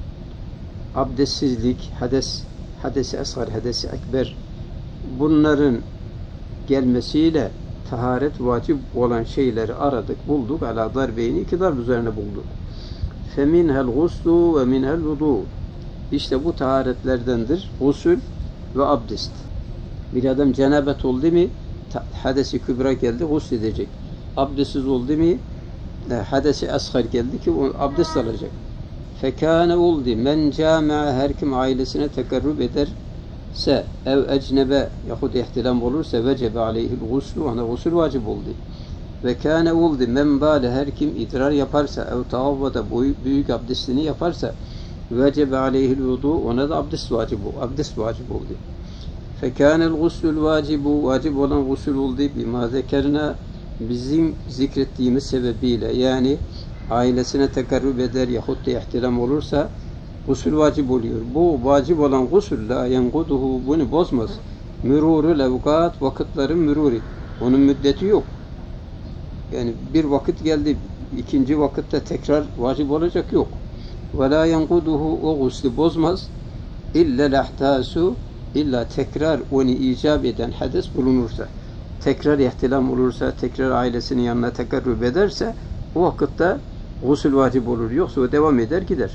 Abdestsizlik, hadesi asgar, hadesi ekber. Bunların gelmesiyle taharet vacip olan şeyleri aradık, bulduk. Ala darbeyni iki darb üzerine bulduk. Feminhel guslu ve minhel vudu. İşte bu taharetlerdendir. Gusül ve abdest. Bir adam cenabet oldu mu hadesi kübra geldi, gusl edecek. Abdestsiz oldu mu hadesi asgar geldi ki o abdest alacak. Fekâne oldu men câme'a her kim ailesine tekarrub ederse ev ecnebe yahut ihtilam olursa vecebe aleyhil guslu ona gusül vacip oldu. Ve kâne oldu men bâle her kim idrar yaparsa ev tavvada büyük abdestini yaparsa vecebe aleyhil vudu ona da abdest vacip oldu. Fekânel guslul vacibu vacip olan gusül oldu bima zekerna bizim zikrettiğimiz sebebiyle yani ailesine tekarrub eder yahut da ihtilam olursa gusül vacip oluyor. Bu vacip olan gusül la yenkuduhu bunu bozmaz. Mürûrü levkat vakitlerin mürûri. Onun müddeti yok. Yani bir vakit geldi ikinci vakitte tekrar vacip olacak yok. Ve la yenkuduhu o guslü bozmaz. İlla lahtasu illa tekrar onu icap eden hades bulunursa, tekrar ihtilam olursa, tekrar ailesinin yanına tekarrub ederse o vakitte gusül vacip olur. Yoksa o devam eder gider.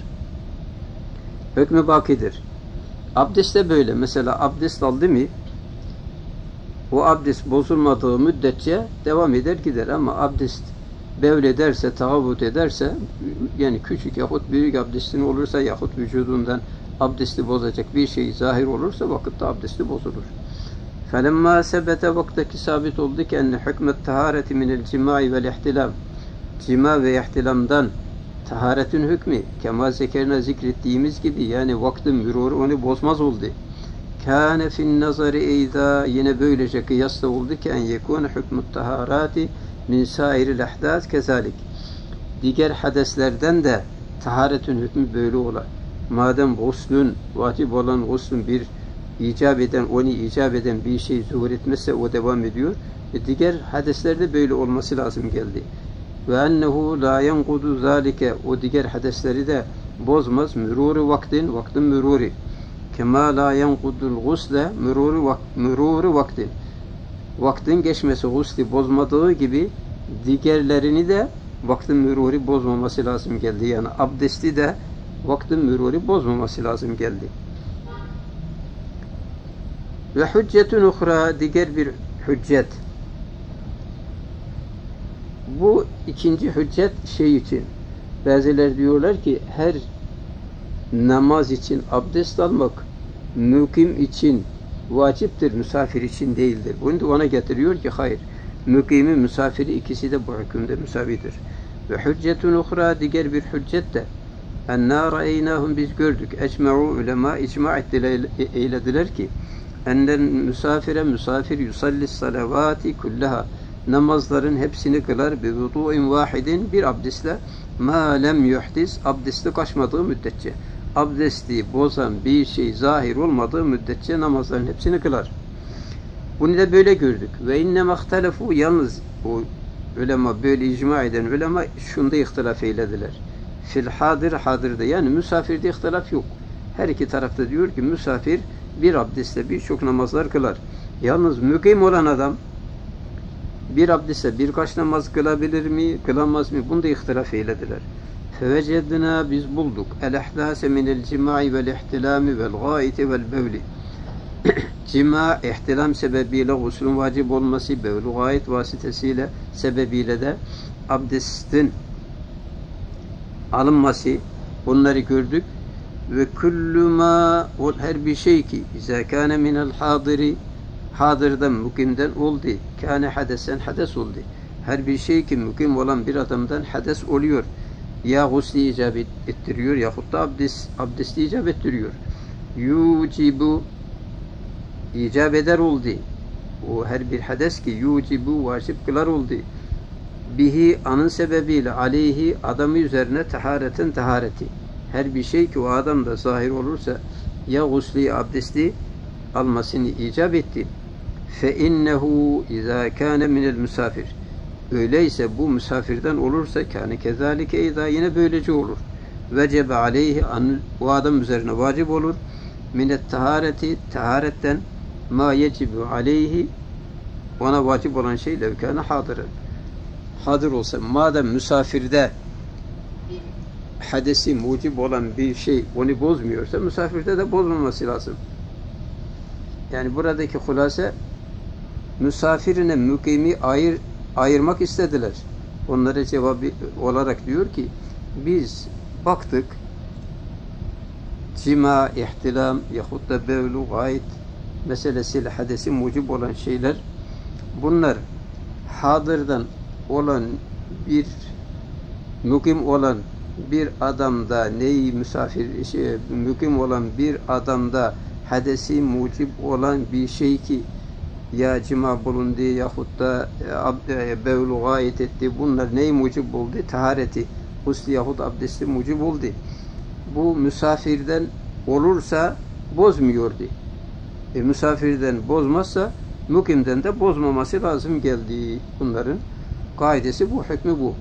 Hükmü bakidir. Abdest de böyle. Mesela abdest aldı mı o abdest bozulmadığı müddetçe devam eder gider ama abdest bevlederse, tahavvut ederse yani küçük yahut büyük abdestin olursa yahut vücudundan abdesti bozacak bir şey zahir olursa vakitte abdesti bozulur. فَلَمَّا سَبَتَ vaktaki sabit oldu ki enne hükmet tahareti minel cimai vel ihtilam cima ve ihtilamdan taharetin hükmü kema zekerine zikrettiğimiz gibi yani vaktin mürûrü onu bozmaz oldu. Kâne fin nazari eyda yine böylece kıyasla oldu ki en yekûne hükmü't taharati min sairil ahdâs kezalik. Diğer hadeslerden de taharetin hükmü böyle olar. Madem guslün vacip olan guslün bir onu icap eden bir şey zuhur etmezse o devam ediyor. Diğer hadeslerde böyle olması lazım geldi. Ve ennehu la yenkudu zalike o diğer hadesleri de bozmaz. Mürûrü vaktin mürûrü. Kema la yenkudul gusle mürûrü vaktin. Vaktin geçmesi gusli bozmadığı gibi diğerlerini de vaktin müruri bozmaması lazım geldi. Yani abdesti de vaktin müruri bozmaması lazım geldi. Ve hüccetun uhra, diğer bir hüccet. Bu ikinci hüccet şey için. Bazıları diyorlar ki her namaz için abdest almak mukim için vaciptir, misafir için değildir. Bunu da ona getiriyor ki hayır. Mukimi, misafiri ikisi de bu hükümde müsavidir. Ve hüccetun uhra, diğer bir hüccet de ennâ ra'eynâhum, biz gördük. Ecma'u ulema icma eylediler ki ennel misafir yusallis salavati kullaha, namazların hepsini kılar bi vudu'in vahidin, bir abdestle, ma lem yuhdis, abdesti kaçmadığı müddetçe, abdesti bozan bir şey zahir olmadığı müddetçe namazların hepsini kılar. Bunu da böyle gördük. Ve innema ihtelefu, yalnız bu ulema, böyle icma eden ulema şunda ihtilaf eylediler. Fil hadir, hadirde, yani misafirde ihtilaf yok. Her iki tarafta diyor ki misafir bir abdestle birçok namazlar kılar. Yalnız mukim olan adam bir abdestle birkaç namaz kılabilir mi, kılamaz mı? Bunda ihtilaf eylediler. Fevecedna, biz bulduk. El-ihdâse minel cimâi vel-ihtilâmi vel-gâiti vel-bevli. Cima, ihtilam sebebiyle guslun vacip olması, bevlu gayet vasıtasıyla sebebiyle de abdestin alınması, bunları gördük. Ve kullu ma, her bir şey ki izâ kâne minel hadiri, hadırdan, mukimden oldu, kâne hadesen, hades oldu. Her bir şey ki mukim olan bir adamdan hades oluyor. Ya gusli icap ettiriyor yahut da abdesti icap ettiriyor. Yucibu, icap eder oldu. O her bir hades ki yucibu, vacip kılar oldu. Bihi, anın sebebiyle, aleyhi, adamı üzerine tahareten, tahareti. Her bir şey ki o adamda zahir olursa ya gusli, abdesti almasını icap etti. Fe innehu izâ kâne minel misafir. Öyleyse bu misafirden olursa kâne kezâlike izâ, yine böylece olur. Vecebe aleyhi, o adam üzerine vacip olur. Minet tahareti, taharetten ma yecibu aleyhi, ona vacip olan şey levkâne hadiren. Hadir olsa, madem misafirde hadesi mucib olan bir şey onu bozmuyorsa misafirde de bozmaması lazım. Yani buradaki hulase, misafirine mukimi ayırmak istediler. Onlara cevabı olarak diyor ki biz baktık cima, ihtilam yahut da bevlu gayet meselesiyle hadesi mucib olan şeyler, bunlar hadırdan olan bir mukim olan bir adamda mukim olan bir adamda hadesi mucib olan bir şey ki ya cima bulundu yahut da bevlu gayet etti, bunlar neyi mucib oldu? Tahareti, husli yahut abdesti mucib oldu. Bu misafirden olursa bozmuyordu. Misafirden bozmazsa mukimden de bozmaması lazım geldi. Bunların kaidesi bu, hükmü bu.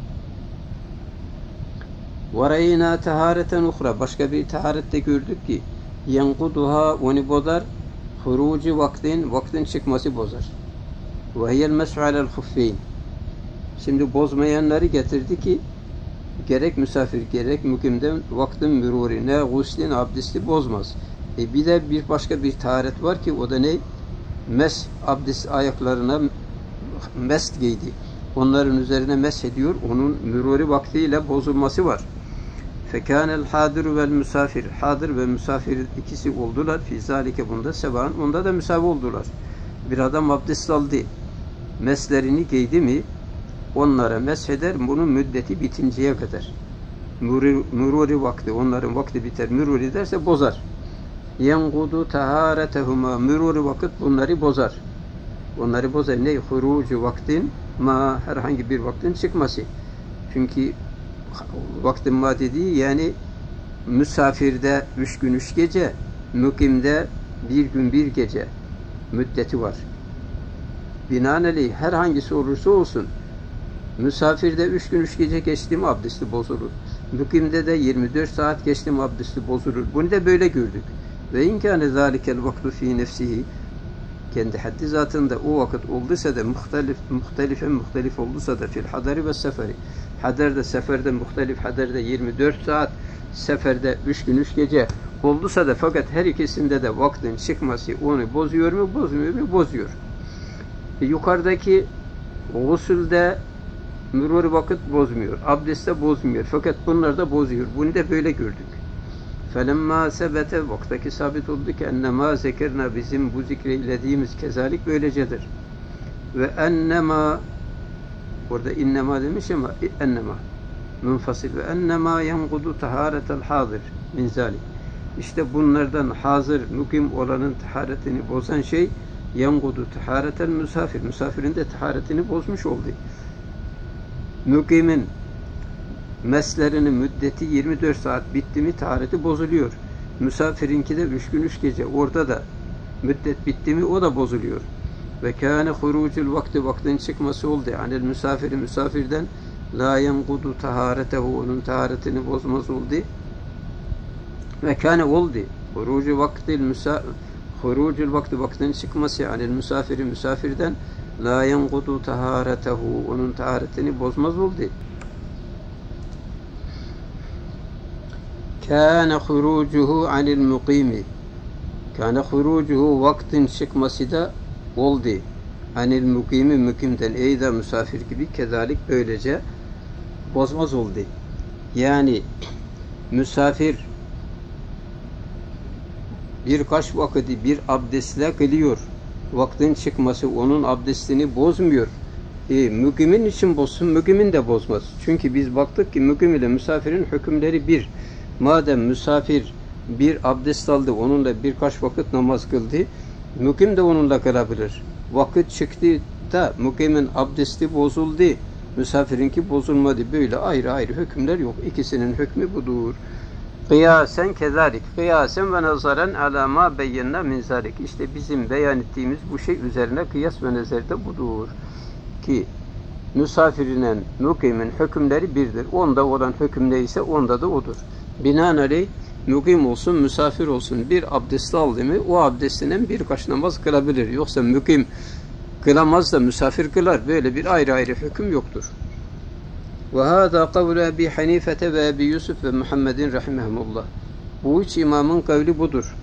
وَرَيْنَا تَهَارَةً ukhra, başka bir taharette gördük ki يَنْقُدُهَا, onu bozar, hurucu vaktin çıkması bozar. وَهِيَ الْمَسْعُ عَلَى الْخُفَّيْنِ. Şimdi bozmayanları getirdi ki gerek misafir gerek mukimden vaktin müruri, ne guslin, abdesti bozmaz. Bir de bir başka bir taharet var ki o da ne? Mes, abdest ayaklarına mest giydi. Onların üzerine mesh ediyor. Onun müruri vaktiyle bozulması var. Fekânel hâdiru vel misafir. Hadir ve misafir ikisi oldular. Fî zâlike, bunda sevan. Onda da müsavi oldular. Bir adam abdest aldı. Meslerini giydi mi onlara mesh eder. Bunun müddeti bitinceye kadar. Müruri vakti. Onların vakti biter. Müruri derse bozar. Yengudu tahâretehuma. Müruri vakit bunları bozar. Onları bozar. Ne? Hurucu vaktin ma, herhangi bir vaktin çıkması. Çünkü vaktin ma dediği yani misafirde 3 gün 3 gece, mukimde 1 gün 1 gece müddeti var. Binaenaleyh herhangisi olursa olsun misafirde 3 gün 3 gece geçti mi abdesti bozulur. Mukimde de 24 saat geçti mi abdesti bozulur. Bunu da böyle gördük. Ve inkâne zâlikel vaktu fî nefsihi. kendi haddi zatında o vakit olduysa da muhtelif olduysa da fil hadari ve seferi, haderde seferde muhtelif, haderde 24 saat, seferde 3 gün 3 gece olduysa da fakat her ikisinde de vaktin çıkması onu bozuyor mu bozmuyor mu? Bozuyor. Yukarıdaki gusülde mürur vakit bozmuyor, abdestte bozmuyor fakat bunlar da bozuyor. Bunu da böyle gördük. Felemma sebete, vaktaki sabit oldu ki ennema zekerna, bizim bu zikreylediğimiz kezalik böylecedir. Ve ennema, orada innema demiş ama ennema munfasil, ve ennema yengudu taharetel hazır min zalik. İşte bunlardan hazır, mukim olanın taharetini bozan şey yengudu taharetel misafir, misafirin de taharetini bozmuş oldu. Mukimin meslerinin müddeti 24 saat bitti mi tahareti bozuluyor. Misafirinki de 3 gün 3 gece, orada da müddet bitti mi o da bozuluyor. Ve kâne hurucul vakti, vaktin çıkması oldu. Yani misafiri misafirden la yengudu taharetehu, onun taharetini bozmaz oldu. Ve kâne oldu. Hurucul vakti, vaktin çıkması yani misafiri misafirden la yengudu taharetehu, onun taharetini bozmaz oldu. Kâne hurucuhu anil mukimi, kâne hurucuhu, vaktin çıkması da oldu. Anil mukimi, mukimden, eyda misafir gibi, kezalik böylece bozmaz oldu. Yani misafir birkaç vakiti bir abdestle kılıyor. Vaktin çıkması onun abdestini bozmuyor. Mukimin için bozsun, mukimin de bozmaz. Çünkü biz baktık ki mukim ile misafirin hükümleri bir. Madem misafir bir abdest aldı, onunla birkaç vakit namaz kıldı, mukim de onunla kılabilir. Vakit çıktı da mukimin abdesti bozuldu, misafirinki bozulmadı. Böyle ayrı ayrı hükümler yok. İkisinin hükmü budur. Kıyasen kezalik. Kıyasen ve nazaren ala ma beyyenna min zalik. İşte bizim beyan ettiğimiz bu şey üzerine kıyas ve nezerde budur. Ki misafirinen mukimin hükümleri birdir. Onda olan hüküm neyse onda da odur. Binaenaleyh mukim olsun, misafir olsun bir abdest aldı mı o abdestinden birkaç namaz kılabilir. Yoksa mukim kılamaz da misafir kılar. Böyle bir ayrı ayrı hüküm yoktur. Ve hâzâ kavlu Ebi Hanifete ve Ebi Yusuf ve Muhammedin rahimehumullah. Bu üç imamın kavli budur.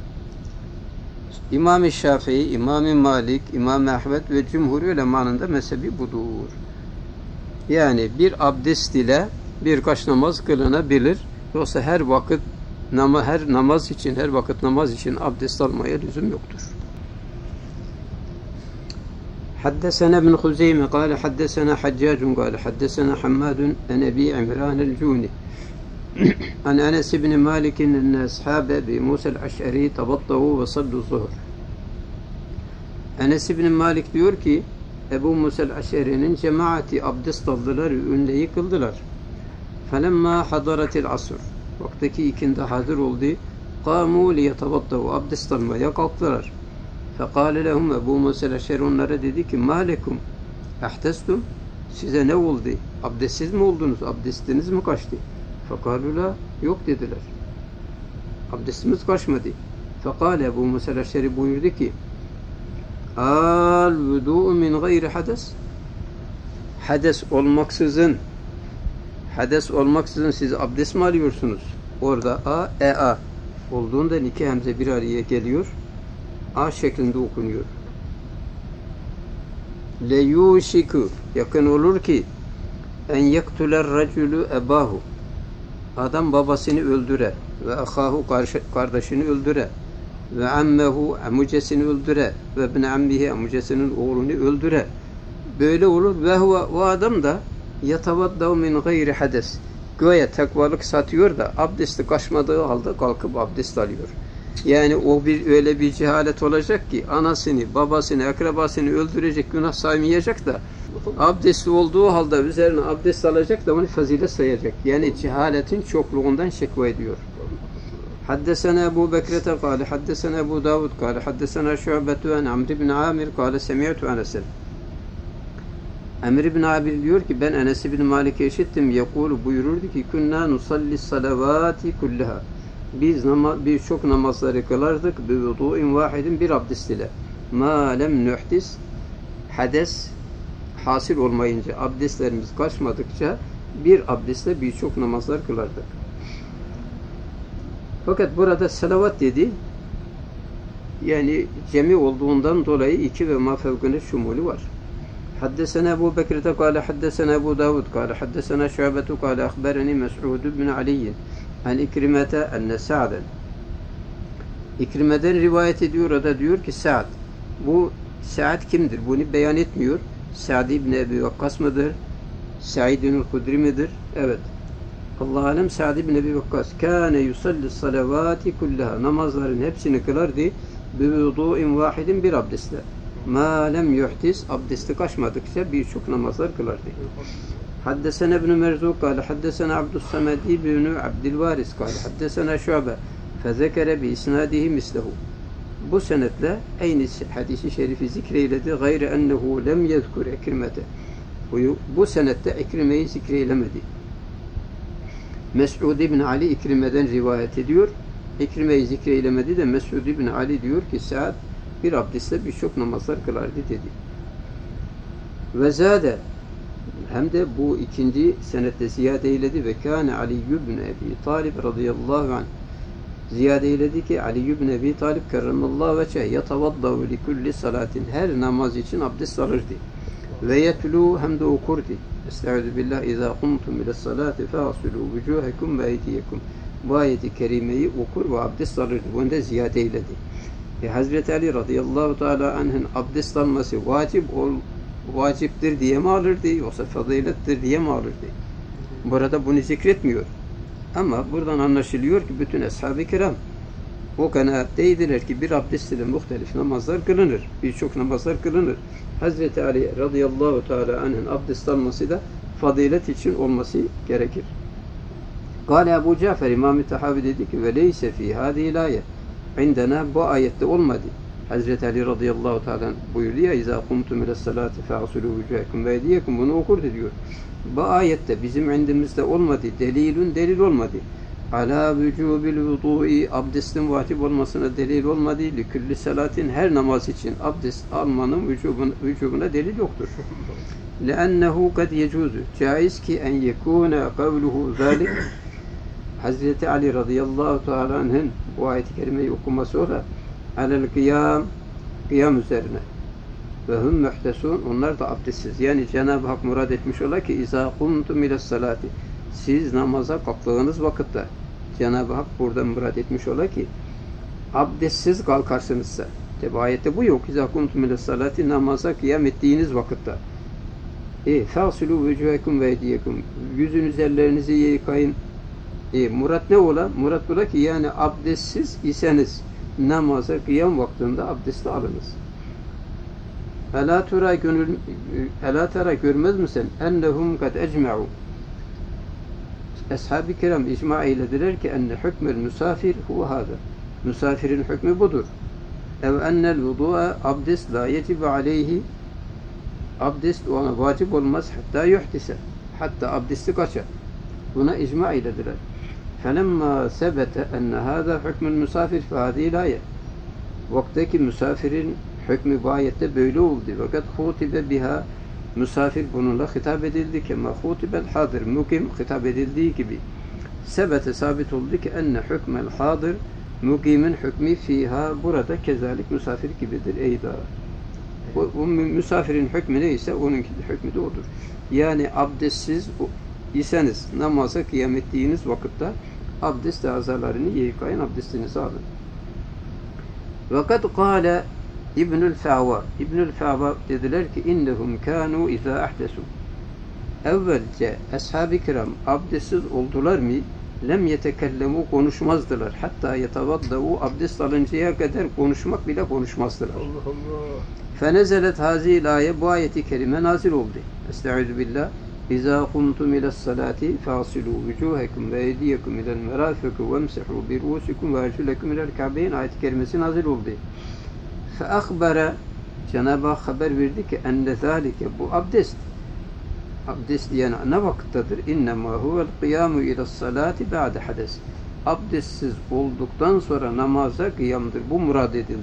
İmam-ı Şafii, İmam-ı Malik, İmam-ı Ahmet ve cumhur ulemanın da mezhebi budur. Yani bir abdest ile birkaç namaz kılınabilir. Yoksa her vakit her vakit namaz için abdest almaya lüzum yoktur. حدثنا ابن خزيمة قال حدثنا حجاج قال حدثنا حماد عن أبي عمران الجوني عن أنس بن مالك أن أصحاب أبي موسى الأشعري تبطؤوا وصلوا الظهر. Enes ibn Malik diyor ki Ebu Musa el-Aş'eri'nin cemaati abdest aldılar, ünleyi kıldılar. فَلَمَّا حَضَرَتِ الْعَصْرِ, vaktaki ikindi hazır oldu. قَامُوا لِيَتَبَطَّوْا, abdest almaya kalktılar. فَقَالَ لَهُمْ, Ebu Musa el-Aş'eri onlara dedi ki مَا لَكُمْ اَحْتَسْتُمْ, size ne oldu? Abdestsiz mi oldunuz? Abdestiniz mi kaçtı? فَقَالُوا لَا, yok dediler. Abdestimiz kaçmadı. فَقَالَ, Ebu Musa el-Aş'eri buyurdu ki al-vudu'u min gayri hades, hades olmaksızın siz abdest mi alıyorsunuz? Orada a olduğunda iki hemze bir araya geliyor. A şeklinde okunuyor. Le yuşiku, yakın olur ki en yektuler raculu ebahu, adam babasını öldüre ve ahahu, kardeşini öldüre ve ammehu, amucesini öldüre ve ibn ammihi, amucesinin oğlunu öldüre. Böyle olur ve o adam da yatavaddav min gayri hades, göğe takvalık satıyor da abdesti kaçmadığı halde kalkıp abdest alıyor. Yani o öyle bir cehalet olacak ki anasını, babasını, akrabasını öldürecek, günah saymayacak da abdestli olduğu halde üzerine abdest alacak da onu fazilet sayacak. Yani cehaletin çokluğundan şekva ediyor. حدثنا أبو بكرة قال حدثنا أبو داود قال حدثنا شعبة عن عمرو بن عامر قال سمعت أنسا. Amr ibn Abir diyor ki ben Enes ibn Malik'e işittim. Yekulu, buyururdu ki kunna nusalli salavati kullaha. Biz birçok namazları kılardık bi vudu'in vahidin, bir abdest ile. ma lem nuhdis, hades hasıl olmayınca, abdestlerimiz kaçmadıkça bir abdestle birçok namazlar kılardık. Fakat burada salavat dedi, yani cemi olduğundan dolayı iki ve ma fevkine şumulü var. Haddesena Ebu Bekir'de kâle haddesena Ebu Davud kâle haddesena Şu'betu kâle akhbereni Mes'ud ibn Ali'yin an İkrimete enne Sa'den. İkrime'den rivayet ediyor, o da diyor ki Sa'd. Bu Sa'd kimdir? Bunu beyan etmiyor. Sa'd ibn Ebi Vakkas mıdır? Sa'id ibn Hudri midir? Evet. Allah alem Sa'd ibn Ebi Vakkas. Kâne yusalli salavati kullaha. Namazların hepsini kılardı. Bi vudu'in vahidin, bir abdestle. Ma lem yuhdis, abdesti kaçmadıkça birçok namazlar kılardı. Haddesena ibn Merzuk kâle haddesena Abdüssamedi ibn Abdülvaris kâle haddesena Şu'be fezekere bi isnadihi mislehu. Bu senetle aynı hadisi şerifi zikreyledi. Gayre ennehu lem yezkur ekrimete. Bu senette Ekrime'yi zikreylemedi. Mes'ud ibn Ali İkrime'den rivayet ediyor. Ekrime'yi zikreylemedi de Mes'ud ibn Ali diyor ki Sa'd bir abdestle birçok namazlar kılardı dedi. Ve zade, hem de bu ikinci senette ziyade eyledi ve kâne Ali ibn Ebi Talib radıyallahu anh. Ziyade eyledi ki Ali ibn Ebi Talib kerremallahu veçeh yetavaddavu li kulli salatin, her namaz için abdest alırdı. Ve yetlu, hem de okurdu. Estaizu billah izâ kumtum ile salati fâsilû vücûhekum ve eydiyekum. Bu ayeti kerimeyi okur ve abdest alırdı. Bunu da ziyade eyledi. Hazreti Ali radıyallahu teala anh'ın abdest alması vaciptir diye mi alırdı, yoksa fazilettir diye mi alırdı? Burada bunu zikretmiyor. Ama buradan anlaşılıyor ki bütün ashab-ı kiram o kanaatteydiler ki bir abdest ile muhtelif namazlar kılınır. Birçok namazlar kılınır. Hazreti Ali radıyallahu teala anh'ın abdest alması da fazilet için olması gerekir. Kâle Ebu Cafer İmam-ı Tahavi dedi ki ve leyse fî hâzihil âye, indena bu ayette olmadı. Hazreti Ali radıyallahu teala buyurdu ya izâ kumtum ile salati fe'asulû vücûhekum ve eydiyekum, bunu okurdu diyor. Bu ayette bizim indimizde olmadı. Delil olmadı. Ala vücubil vudu'i, abdestin vacip olmasına delil olmadı. Likülli salatin, her namaz için abdest almanın vücubuna delil yoktur. Lennehu kad yecuzu, caiz ki en yekûne kavluhu zâlik. Hazreti Ali radıyallahu teala anh'ın bu ayet-i kerimeyi okuması ola alel kıyam üzerine ve hum muhtesun, onlar da abdestsiz. Yani Cenab-ı Hak murad etmiş ola ki izâ kumtum ile salati, siz namaza kalktığınız vakitte, Cenab-ı Hak burada murad etmiş ola ki abdestsiz kalkarsınızsa. Tabi ayette bu yok. İzâ kumtum ile salati, namaza kıyam ettiğiniz vakitte. Fâsilû vücûhekum ve eydiyekum, yüzünüz, ellerinizi yıkayın. Murat ne ola? Murat ola ki yani abdestsiz iseniz namaza kıyam vaktinde abdesti alınız. Elâ tera görmez misin? Ennehum kad ecme'u. Ashab-ı kiram icma eylediler ki enne hükmül musafir huve hâzâ. Musafirin hükmü budur. Ev ennel vudu'a, abdest la yecibu aleyhi, abdest ona vacip olmaz hatta yuhdise, hatta abdesti kaçar. Buna icma eylediler. فَلَمَّا سَبَتَ اَنَّ هَذَا حُكْمُ الْمُسَافِرِ فَهَذِهِ الْآيَةِ. Vaktaki misafirin hükmü bu ayette böyle oldu. Fakat hutibe biha, misafir bununla hitap edildi ki ma hutibel hadir, mukim hitap edildiği gibi. Sebete sabit oldu ki enne hükmel hadir, mukimin hükmü fiha, burada kezalik misafir gibidir. Eyda. O misafirin hükmü neyse onun hükmü de odur. Yani abdestsiz iseniz namaza kıyam ettiğiniz vakitte abdest azalarını yıkayın, abdestinizi alın. Vakat kâle İbnül Fâva, İbnül Fâva dediler ki innehum kânû izâ ahdesu. Evvelce ashab-ı kiram abdestsiz oldular mı lem yetekellemu, konuşmazdılar. Hatta yetavaddau, abdest alıncaya kadar konuşmak bile konuşmazdılar. Allah Allah. Fenezelet hazîl ayet, bu ayeti kerime nazil oldu. Estaizu billah. İzâ kumtum ile's-salâti fâsilû vücûhekum ve eydiyekum ilel-merâfiku vemsihû birûsikum ve erculekum ilel-ka'beyn ayet-i kerimesi nazil oldu. Fe akhbara, Cenab-ı Hak haber verdi ki enne zâlike, bu abdest. Abdest yani ne vakittedir? İnnemâ huvel kıyâmu ile's-salâti ba'de hades. Abdestsiz olduktan sonra namaza kıyamdır. Bu murad edildi.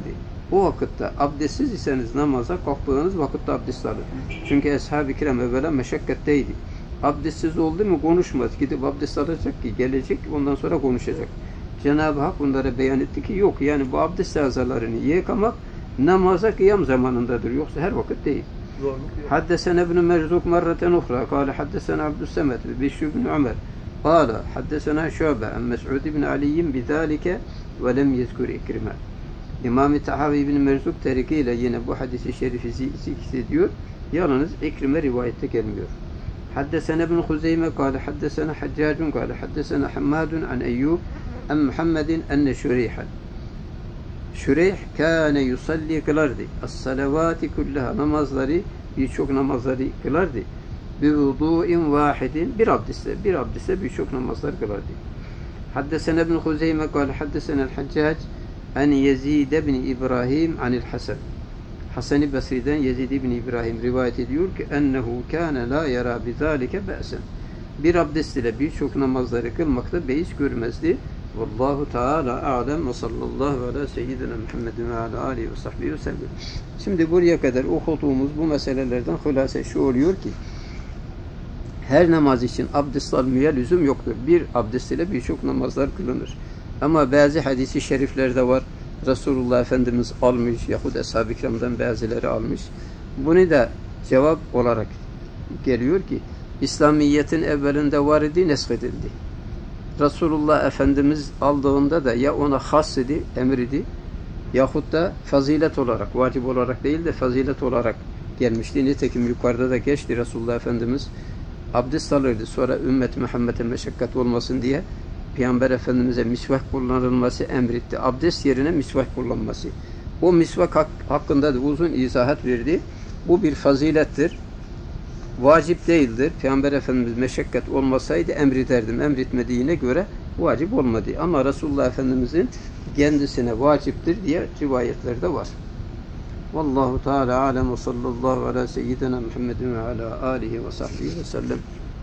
O vakitte abdestsiz iseniz namaza kalktığınız vakitte abdest alın. Çünkü Eshab-ı Kiram evvela meşakkatteydi. Abdestsiz oldu mu konuşmaz. Gidip abdest alacak ki gelecek ondan sonra konuşacak. Cenab-ı Hak bunlara beyan etti ki yok yani bu abdest azalarını yıkamak namaza kıyam zamanındadır. Yoksa her vakit değil. Haddesena ibn Merzuk merreten uhra. Kale haddesena Abdüssemet ve Bişr ibn Ömer. Kale haddesena Şöbe en Mes'ud ibn Ali'yin bidâlike ve lem yezkur İkrime. İmam-ı Tahavi ibn Merzuk terikiyle yine bu hadisi şerifi zikrediyor. Yalnız İkrime rivayette gelmiyor. Haddesena ibn Huzeyme kâle haddesena Haccacun kâle haddesena Hammadun an Eyyub en Muhammedin enne Şureyhan. Şureyh kâne yusalli kılardı. As-salavati kullaha namazları birçok namazları kılardı. Bi vudu'in vahidin bir abdestle birçok namazlar kılardı. Haddesena ibn Huzeyme kâle haddesena el-Haccac en Yezid ibn İbrahim anil Hasan. Hasan-ı Basri'den Yezid ibn İbrahim rivayet ediyor ki ennehu kâne la yara bizâlike be'sen. Bir abdest ile birçok namazları kılmakta beis görmezdi. Vallahu Teala a'lem ve sallallahu ala seyyidina Muhammedin ve ala alihi ve sahbihi ve sellem. Şimdi buraya kadar okuduğumuz bu meselelerden hulase şu oluyor ki her namaz için abdest almaya lüzum yoktur. Bir abdest ile birçok namazlar kılınır. Ama bazı hadisi şeriflerde var. Resulullah Efendimiz almış yahut Eshab-ı Kiram'dan bazıları almış. Bunu da cevap olarak geliyor ki İslamiyet'in evvelinde var idi, neshedildi. Resulullah Efendimiz aldığında da ya ona has idi, emir idi yahut da fazilet olarak, vacip olarak değil de fazilet olarak gelmişti. Nitekim yukarıda da geçti Resulullah Efendimiz abdest alırdı. Sonra ümmet Muhammed'e meşakkat olmasın diye Peygamber Efendimiz'e misvak kullanılması emretti. Abdest yerine misvak kullanması. O misvak hakkında da uzun izahat verdi. Bu bir fazilettir. Vacip değildir. Peygamber Efendimiz meşakkat olmasaydı emrederdim. Emretmediğine göre vacip olmadı. Ama Resulullah Efendimiz'in kendisine vaciptir diye rivayetlerde var. Vallahu Teala alem ve sallallahu ala seyyidina Muhammedin ve ala alihi ve sahbihi ve sellem.